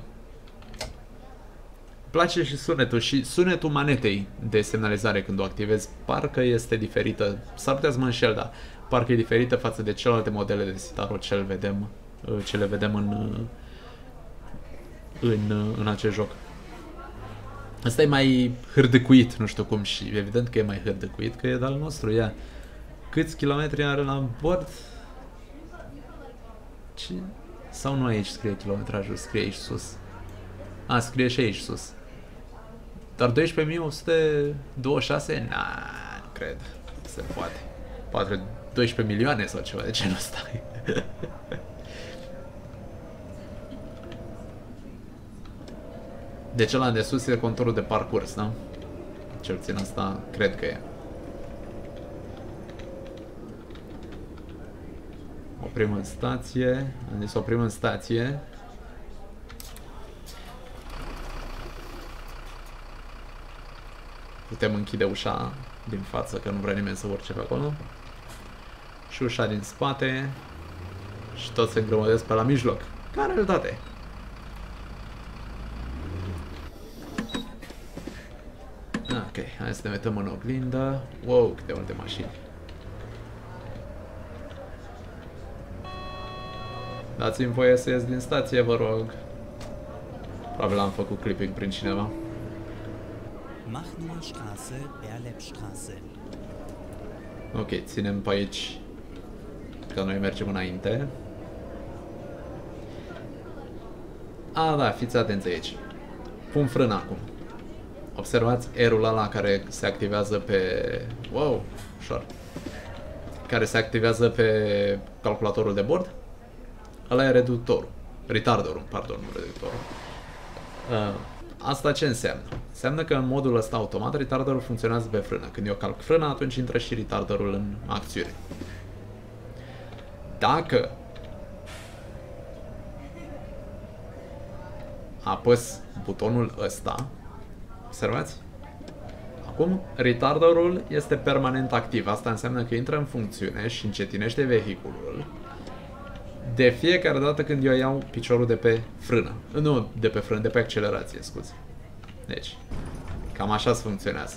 Place și sunetul manetei de semnalizare când o activezi, parcă este diferită, s-ar putea să mă înșel, dar parcă e diferită față de celelalte modele de Citaro ce le vedem în acest joc. Asta e mai hârdăcuit, nu știu cum, și evident că e mai hârdăcuit, că e de-al nostru, ia. Câți kilometri are la bord? Ce? Sau nu aici scrie kilometrajul, scrie aici sus. A, scrie și aici sus. Dar 12.126? Na, nu cred. Se poate. Poate 12 milioane sau ceva de genul ăsta. Deci ăla de sus e conturul de parcurs, da? Cel puțin asta cred că e. Oprim în stație. Am zis oprim în stație. Putem închide ușa din față, că nu vrea nimeni să urce pe acolo. Și ușa din spate. Și tot se îngrămădesc pe la mijloc. Ca în realitate. Ok, hai să ne uităm în oglindă. Wow, câte multe mașini. Dați-mi voie să ies din stație, vă rog. Probabil am făcut clipping prin cineva. Machnerstraße, Berlepstraße. Ok, ținem pe aici că noi mergem înainte. A, da, fiți atenți aici. Pun frâna acum. Observați R-ul ăla care se activează pe... Wow, ușor. Care se activează pe calculatorul de bord. Ăla e reductorul. Retarderul, pardon, nu reductorul. Asta ce înseamnă? Înseamnă că în modul ăsta automat retarderul funcționează pe frână. Când eu calc frâna, atunci intră și retarderul în acțiune. Dacă apăs butonul ăsta, observați? Acum retarderul este permanent activ. Asta înseamnă că intră în funcțiune și încetinește vehiculul de fiecare dată când eu iau piciorul de pe frână. Nu de pe frână, de pe accelerație, scuze. Deci, cam așa se funcționează.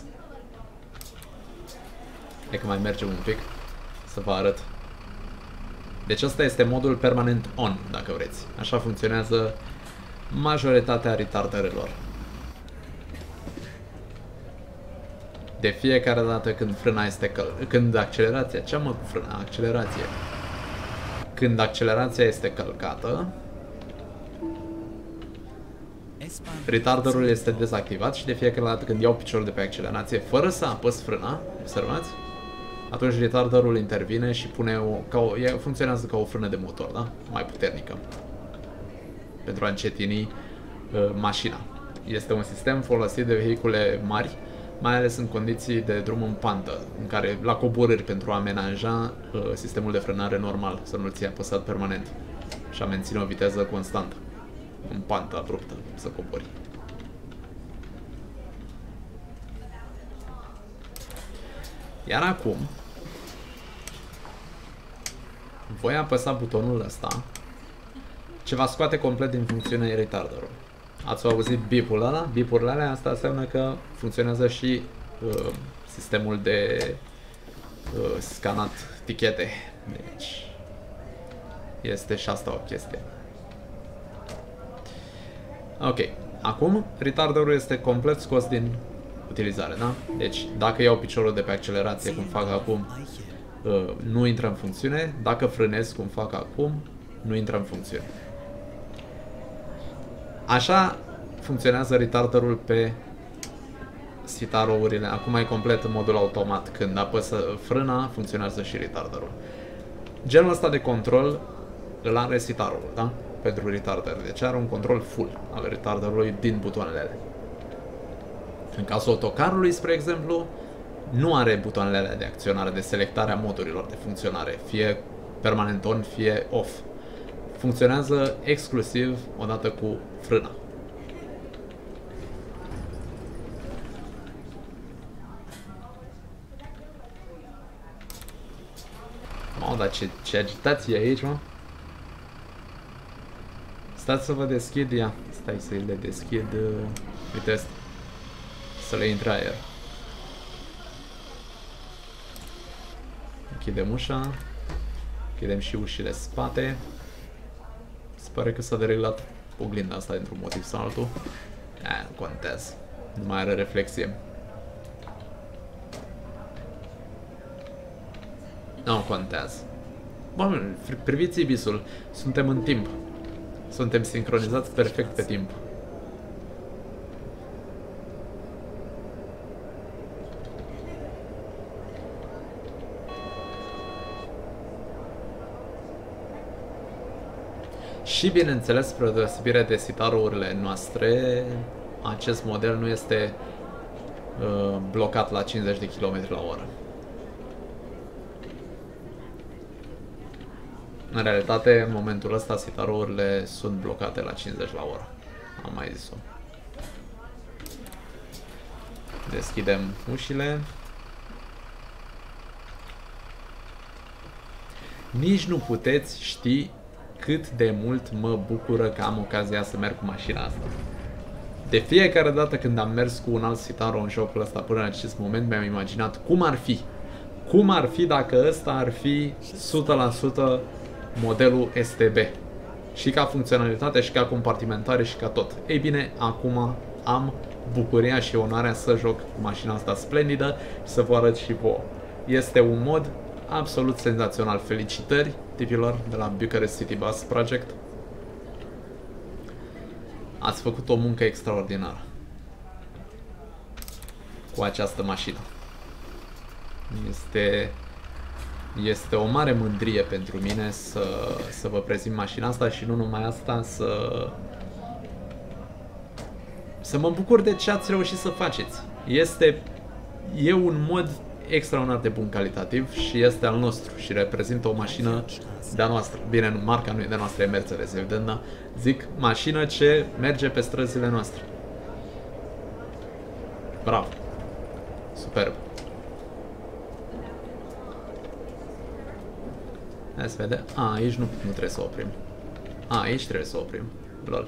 Hai că mai mergem un pic să vă arăt. Deci ăsta este modul permanent on, dacă vreți. Așa funcționează majoritatea retarderelor. De fiecare dată când frâna este când accelerația, ce mă cu frâna? Accelerație. Când accelerația este călcată, retarderul este dezactivat și de fiecare dată când iau piciorul de pe accelerație fără să apăs frâna, observați? Atunci retarderul intervine și pune funcționează ca o frână de motor, da? Mai puternică. Pentru a încetini mașina. Este un sistem folosit de vehicule mari, mai ales în condiții de drum în pantă, în care la coborâri pentru a amenaja sistemul de frânare normal, să nu-l ții apăsat permanent și a menține o viteză constantă în pantă abruptă, să cobori. Iar acum voi apăsa butonul ăsta, ce va scoate complet din funcțiune retarderul. Ați auzit bip-ul ăla? Bip-urile alea, asta înseamnă că funcționează și sistemul de scanat tichete. Deci este și asta o chestie. Ok. Acum retarderul este complet scos din utilizare, da? Deci dacă iau piciorul de pe accelerație, cum fac acum, nu intră în funcțiune. Dacă frânez, cum fac acum, nu intră în funcțiune. Așa funcționează retarderul pe Citaro-urile. Acum e complet în modul automat. Când apăsă frâna, funcționează și retarderul. Genul ăsta de control îl are Citaro-ul, da? Pentru retarder. Deci are un control full al retarderului din butoanele alea. În cazul autocarului, spre exemplu, nu are butoanele alea de acționare, de selectare a modurilor de funcționare, fie permanent on, fie off. Funcționează exclusiv odată cu frâna. Mamă, dar ce agitație e aici, mă? Stați să vă deschid, ia. Stai să le deschid. Uite asta. Să le intre aer. Închidem ușa. Închidem și ușile spate. Se pare că s-a dereglat oglinda asta dintr-un motiv sau altul. Nu contează. Nu mai are reflexie. Nu contează. Bun, priviți Ibisul. Suntem în timp. Suntem sincronizați perfect pe timp. Și bineînțeles, spre deosebire de sitarourile noastre, acest model nu este blocat la 50 de km la oră. În realitate, în momentul ăsta, sitarourile sunt blocate la 50 la oră. Am mai zis-o. Deschidem ușile. Nici nu puteți ști cât de mult mă bucură că am ocazia să merg cu mașina asta. De fiecare dată când am mers cu un alt Citaro în jocul ăsta până în acest moment, mi-am imaginat cum ar fi. Cum ar fi dacă ăsta ar fi 100% modelul STB. Și ca funcționalitate, și ca compartimentare, și ca tot. Ei bine, acum am bucuria și onoarea să joc cu mașina asta splendidă și să vă arăt și vouă. Este un mod absolut senzațional. Felicitări tipilor de la Bucharest City Bus Project. Ați făcut o muncă extraordinară cu această mașină. Este o mare mândrie pentru mine să vă prezint mașina asta și nu numai asta, să mă bucur de ce ați reușit să faceți. E un mod extraordinar de bun calitativ și este al nostru și reprezintă o mașină de-a noastră. Bine, marca nu e de noastră, e Mercedes, evident, dar zic mașină ce merge pe străzile noastre. Bravo! Superb! Hai să vedem. Aici nu trebuie să oprim. Aici trebuie să oprim. Lol.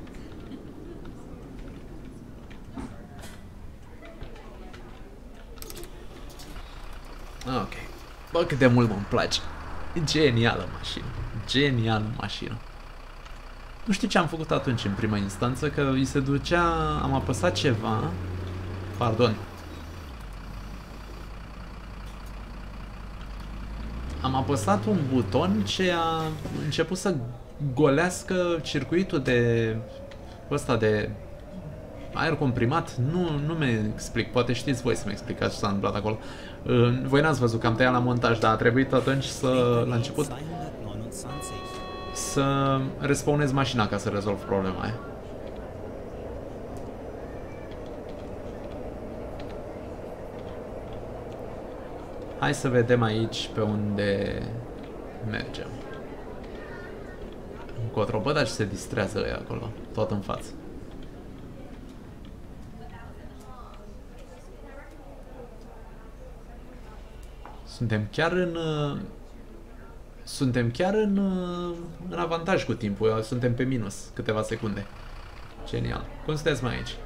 Ok. Bă, cât de mult mă-mi place. Genială mașină. Genială mașină. Nu știu ce am făcut atunci în prima instanță, că îi se ducea... Am apăsat ceva... Pardon. Am apăsat un buton ce a început să golească circuitul de... ăsta de... aer comprimat. Nu mi explic, poate știți voi să-mi explicați ce s-a întâmplat acolo. Voi n-ați văzut că am tăiat la montaj, dar a trebuit atunci la început, să respawnez mașina ca să rezolv problema aia. Hai să vedem aici pe unde mergem. Încotro, bă, dar ce se distrează ăia acolo, tot în față. Suntem chiar în avantaj cu timpul, suntem pe minus câteva secunde. Genial. Cum sunteți mai aici?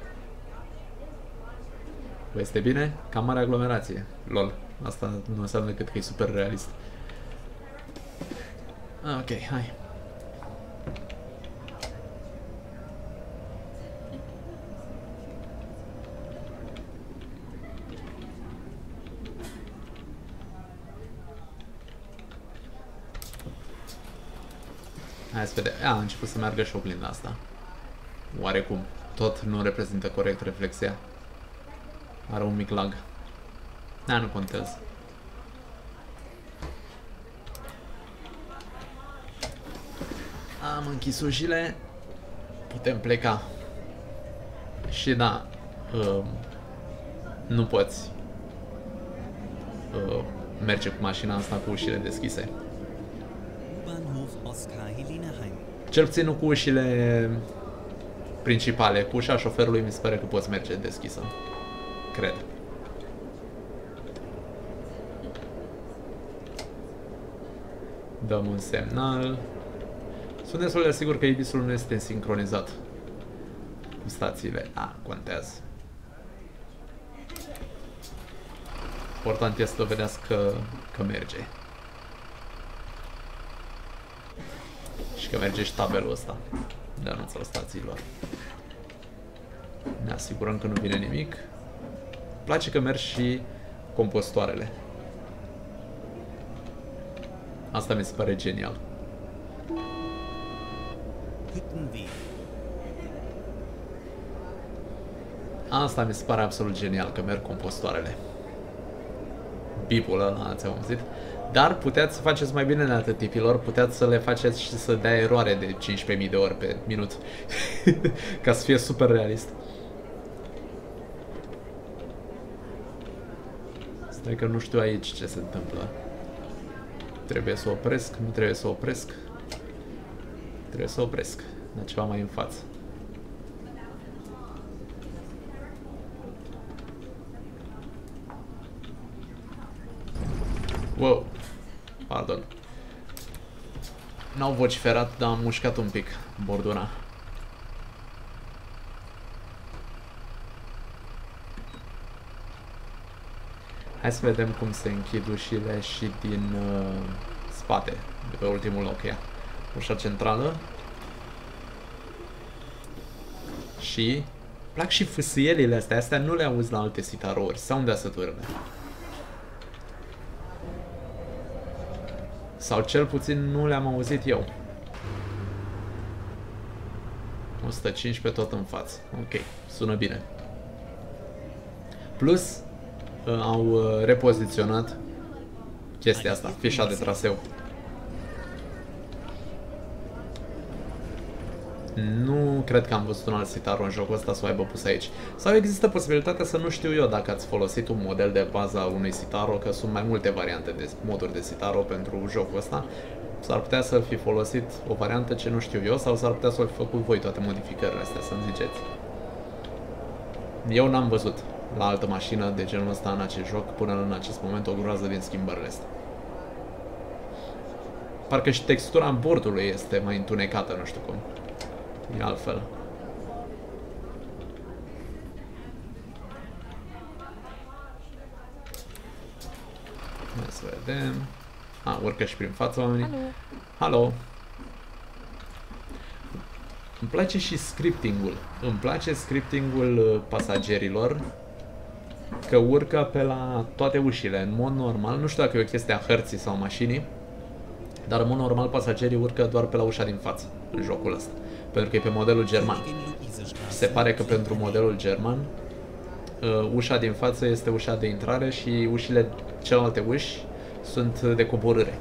Vă este bine? Cam mare aglomerație. Lol. Asta nu înseamnă decât că e super realist. Ok, hai. Hai să vedem. A început să meargă și oglinda asta. Oarecum. Tot nu reprezintă corect reflexia. Are un mic lag. Da, nu contează. Am închis ușile. Putem pleca. Și da, nu poți merge cu mașina asta cu ușile deschise. Cel puțin nu cu ușile principale. Cu ușa șoferului mi se pare că poți merge deschisă. Cred. Dăm un semnal. Sunt destul de sigur că Ibisul nu este sincronizat cu stațiile. Contează. Important este să dovedească că merge. Și că merge și tabelul ăsta de anunț al stațiilor. Ne asigurăm că nu vine nimic. Îmi place că merg și compostoarele. Asta mi se pare genial. Hüttenweg. Asta mi se pare absolut genial, că merg compostoarele. Bipul ăla, ați auzit? Dar puteți să faceți mai bine de atât tipilor, puteți să le faceți și să dea eroare de 15.000 de ori pe minut. Ca să fie super realist. Stai că nu știu aici ce se întâmplă. Trebuie să opresc, nu trebuie să opresc. Trebuie să opresc, dar ceva mai în față. Wow, pardon. N-au vociferat, dar am mușcat un pic bordura. Hai să vedem cum se închid ușile și din spate, de pe ultimul loc. Ia ușa centrală. Și plac și fâsâielile astea. Astea nu le auzi la alte sitarouri. Sau unde să turne. Sau cel puțin nu le-am auzit eu. 115 tot în față. Ok, sună bine. Plus au repoziționat chestia asta, fișa de traseu. Nu cred că am văzut un alt sitaro în jocul ăsta să o aibă pus aici. Sau există posibilitatea să nu știu eu dacă ați folosit un model de bază a unui sitaro, că sunt mai multe variante de moduri de sitaro pentru jocul ăsta. S-ar putea să fi folosit o variantă ce nu știu eu, sau s-ar putea să o fi făcut voi toate modificările astea, să-mi ziceți. Eu n-am văzut la altă mașină de genul ăsta în acest joc până în acest moment o groază din schimbările astea. Parcă și textura bordului este mai întunecată, nu știu cum. E altfel. Hai să vedem. Urcă și prin față oamenii. Halo. Îmi place și scriptingul. Îmi place scriptingul pasagerilor, că urcă pe la toate ușile. În mod normal, nu știu dacă e o chestie a hărții sau mașinii, dar în mod normal pasagerii urcă doar pe la ușa din față în jocul ăsta, pentru că e pe modelul german. Se pare că pentru modelul german ușa din față este ușa de intrare și ușile, celelalte uși sunt de coborâre.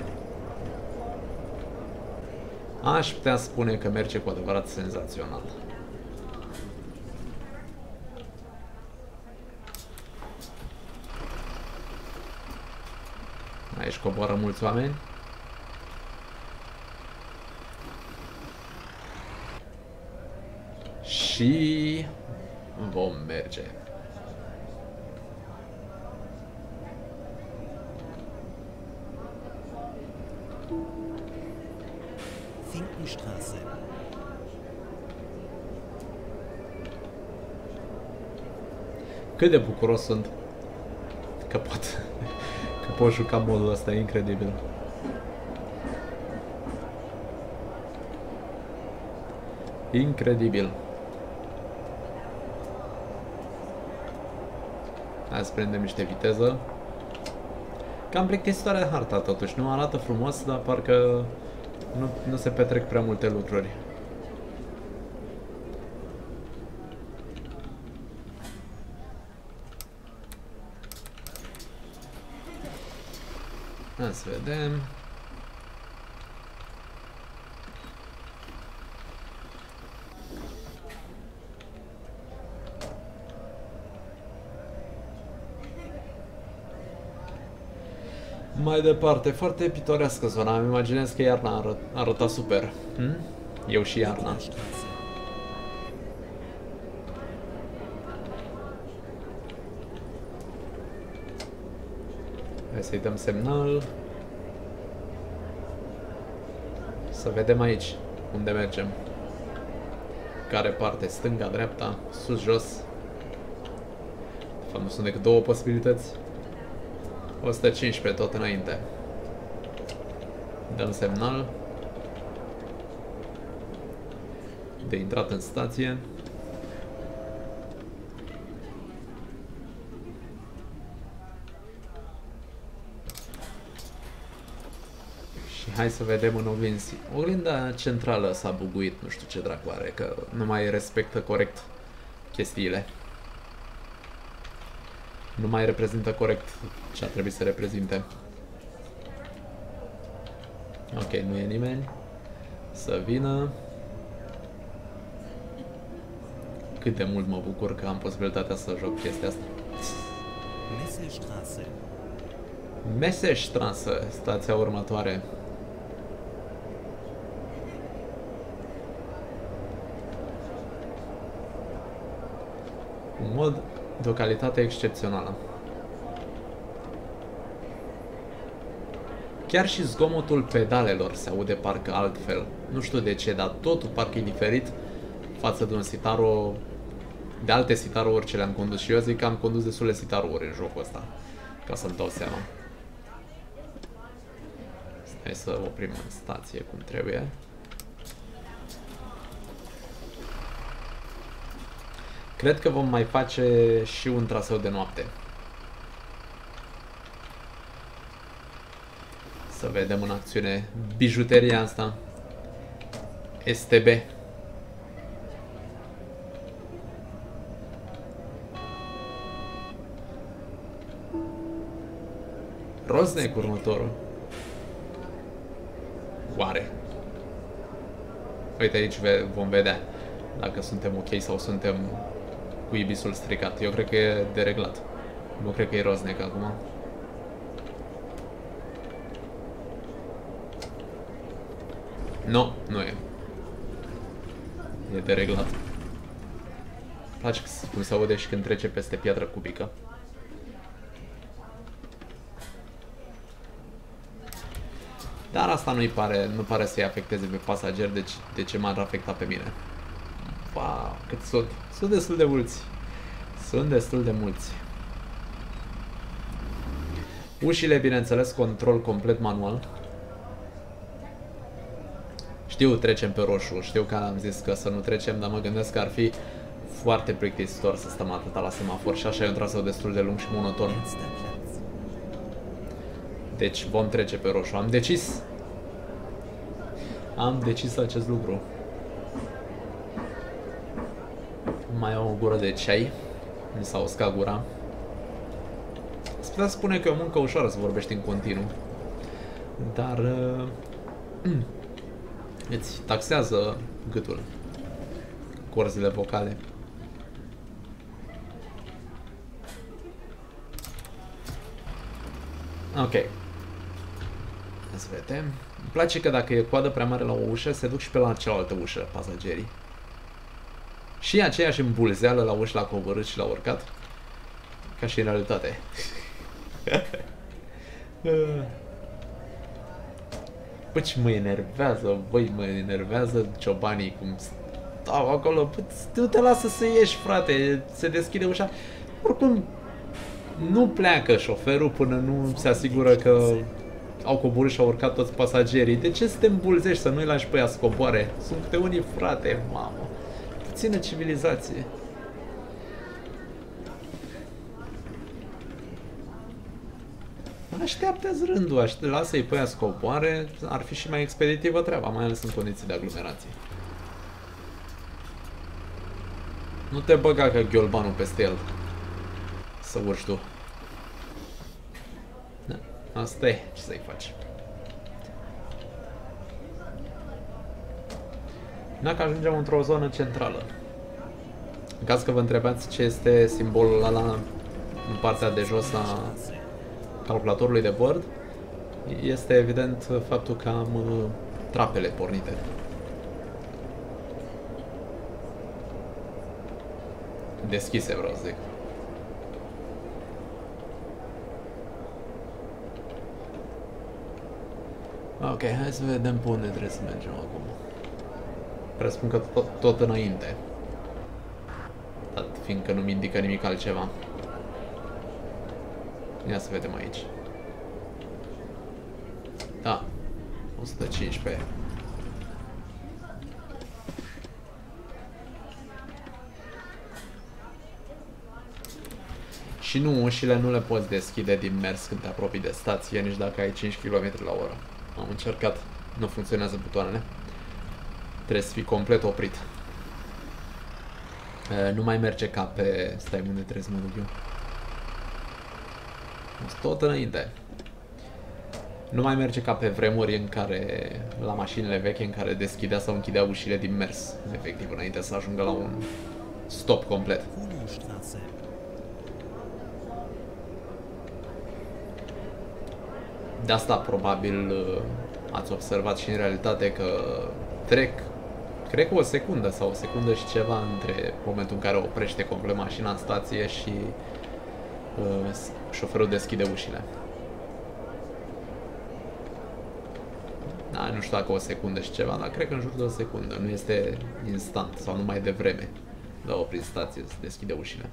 Aș putea spune că merge cu adevărat senzațional. Aici coboară mulți oameni. Și vom merge. Finkenstraße. Cât de bucuros sunt că pot juca modul ăsta, e incredibil. Incredibil. Hai să prindem niște viteză. Cam plictisitoare harta totuși, nu arată frumos, dar parcă nu se petrec prea multe lucruri. Hai să vedem. Mai departe, foarte pitorească zona. Îmi imaginez că iarna arăta super. Eu și iarna. Hai să-i dăm semnal. Să vedem aici. Unde mergem? Care parte? Stânga, dreapta, sus, jos? De fapt, nu sunt decât două posibilități. 115 tot înainte. Dăm semnal de intrat în stație. Și hai să vedem în oglinzi. Oglinda centrală s-a buguit, nu știu ce dracu are, că nu mai respectă corect chestiile. Nu mai reprezintă corect ce ar trebui să reprezinte. Ok, nu e nimeni. Să vină. Cât de mult mă bucur că am posibilitatea să joc chestia asta. Messestraße. Messestraße, stația următoare. Un mod de o calitate excepțională. Chiar și zgomotul pedalelor se aude parcă altfel. Nu știu de ce, dar totul parcă e diferit față de un Citaro, de alte Citaro-uri ce le-am condus. Și eu zic că am condus destule Citaro-uri în jocul ăsta, ca să-mi dau seama. Hai să oprim în stație cum trebuie. Cred că vom mai face și un traseu de noapte. Să vedem în acțiune bijuteria asta. STB. Rosnec următorul. Oare? Uite aici vom vedea dacă suntem ok sau suntem cu ibisul stricat. Eu cred că e dereglat. Nu cred că e Rosnec acum. Nu e. E dereglat. Îmi place cum se aude și când trece peste piatră cubică. Dar asta nu pare să-i afecteze pe pasageri, deci de ce m-ar afecta pe mine? Wow, cât sunt. Sunt destul de mulți. Sunt destul de mulți. Ușile, bineînțeles, control complet manual. Știu, trecem pe roșu. Știu că am zis că să nu trecem, dar mă gândesc că ar fi foarte plictisitor să stăm atâta la semafor și așa e un traseu destul de lung și monoton. Deci vom trece pe roșu. Am decis. Am decis acest lucru. Mai iau o gură de ceai. Mi s-a uscat gura. Îți putea spune că e o muncă ușoară să vorbești în continuu. Dar îți taxează gâtul. Corzile vocale. Ok. Să vedem. Îmi place că dacă e coadă prea mare la o ușă, se duc și pe la cealaltă ușă pasagerii. Și aceeași îmbulzeală la uși, la coborât și la urcat. Ca și în realitate. Bă, ce mă enervează, băi, mă enervează ciobanii cum stau acolo. Bă, nu te lasă să ieși, frate, se deschide ușa. Oricum, nu pleacă șoferul până nu se asigură că au coborât și au urcat toți pasagerii. De ce să te îmbulzești, să nu-i lași pe ea să coboare? Sunt câte unii, frate, mamă. Puțină civilizație. Așteaptă-ți rândul, lasă-i pe ea să coboare, ar fi și mai expeditivă treaba, mai ales în condiții de aglomerație. Nu te băga ca ghiolbanul peste el. Să urci tu. Da, asta e, ce să-i faci. Dacă ajungem într-o zonă centrală. În caz că vă întrebați ce este simbolul ăla în partea de jos a calculatorului de bord, este evident faptul că am trapele pornite. Deschise, vreau să zic. Ok, hai să vedem pe unde trebuie să mergem acum. Presupun că tot înainte. Dat fiindcă nu-mi indică nimic altceva. Ia să vedem aici. Da. 115. Și nu, ușile nu le poți deschide din mers când te apropii de stație, nici dacă ai 5 km la oră. Am încercat, nu funcționează butoanele. Trebuie să fii complet oprit. Nu mai merge ca pe... Stai, unde trebuie să mă duc eu? Tot înainte. Nu mai merge ca pe vremuri în care, la mașinile vechi, în care deschidea sau închidea ușile din mers, efectiv, înainte să ajungă la un stop complet. Kuhlenstraße. De asta probabil ați observat și în realitate că trec, cred că o secundă sau o secundă și ceva între momentul în care oprește complet mașina în stație și șoferul deschide ușile. Da, nu știu dacă o secundă și ceva, dar cred că în jur de o secundă. Nu este instant sau numai de vreme la oprit stație să deschide ușile.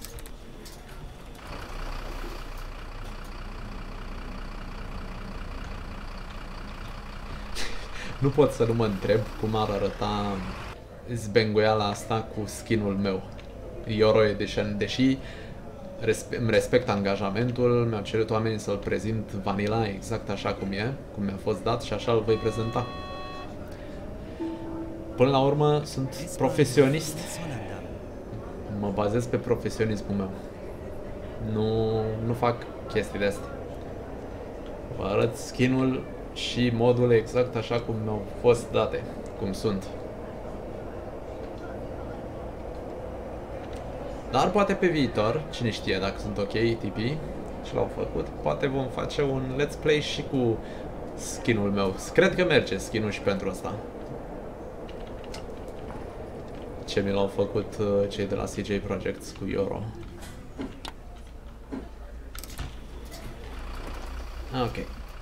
Nu pot să nu mă întreb cum ar arăta zbenguiala asta cu skin-ul meu. Euro Edition, deși îmi respect angajamentul, mi-au cerut oamenii să-l prezint vanilla exact așa cum e, cum mi-a fost dat și așa îl voi prezenta. Până la urmă sunt profesionist. Mă bazez pe profesionismul meu. Nu fac chestii de astea. Vă arăt skin-ul și modul exact așa cum mi-au fost date, cum sunt. Dar poate pe viitor, cine știe dacă sunt ok tipii și l-au făcut, poate vom face un let's play și cu skin-ul meu. Cred că merge skin-ul și pentru asta. Ce mi l-au făcut cei de la CJ Projects cu Euro. Ok.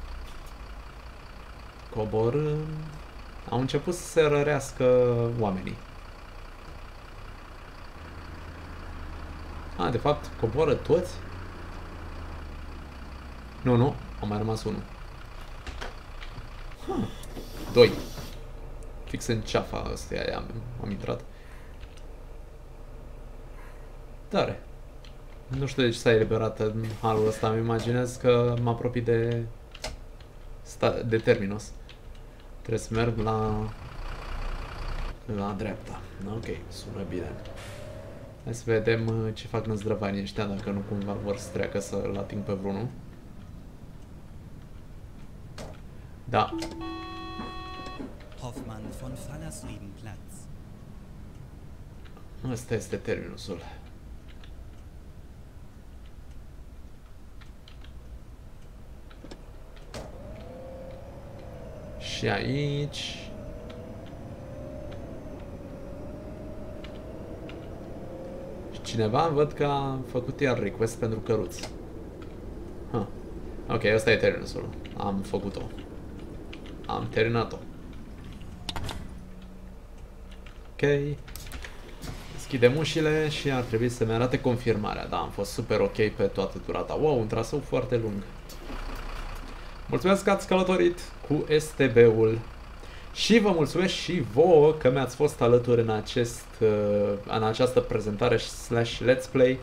Cobor. Au început să se rărească oamenii. De fapt, coboară toți? Nu, a mai rămas unul. 2. Fix în ceafa ăsteia am intrat. Tare. Nu știu de ce s-a eliberat în halul ăsta, îmi imaginez că mă apropii de terminus. Trebuie să merg la dreapta. Ok, sună bine. Hai să vedem ce fac năzdrăvanii ăștia, dacă nu cumva vor să treacă să-l ating pe vreunul. Da. Hoffmann von Fallersliebenplatz. Ăsta este terminusul. Și aici... Cineva văd că a făcut iar request pentru căruț. Ok, ăsta e terminusul. Am făcut-o. Am terminat-o. Ok. Deschidem ușile și ar trebui să-mi arate confirmarea. Da, am fost super ok pe toată durata. Wow, un traseu foarte lung. Mulțumesc că ați călătorit cu STB-ul. Și vă mulțumesc și vouă că mi-ați fost alături în această prezentare slash let's play.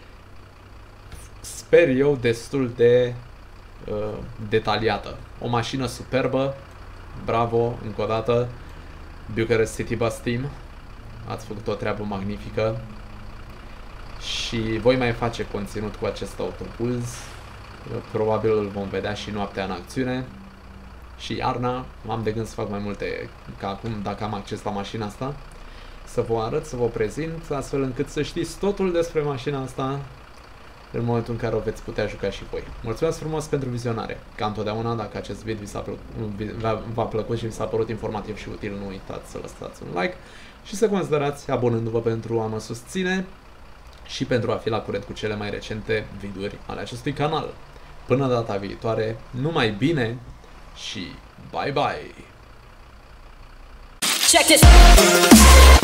Sper eu destul de detaliată. O mașină superbă. Bravo, încă o dată. Bucharest City Bus Team. Ați făcut o treabă magnifică. Și voi mai face conținut cu acest autobuz. Probabil îl vom vedea și noaptea în acțiune. Și iarna am de gând să fac mai multe ca acum, dacă am acces la mașina asta, să vă arăt, să vă prezint, astfel încât să știți totul despre mașina asta în momentul în care o veți putea juca și voi. Mulțumesc frumos pentru vizionare. Ca întotdeauna, dacă acest video v-a plăcut și vi s-a părut informativ și util, nu uitați să lăsați un like și să considerați abonându-vă pentru a mă susține și pentru a fi la curent cu cele mai recente videouri ale acestui canal. Până data viitoare, numai bine și bye bye! Check this.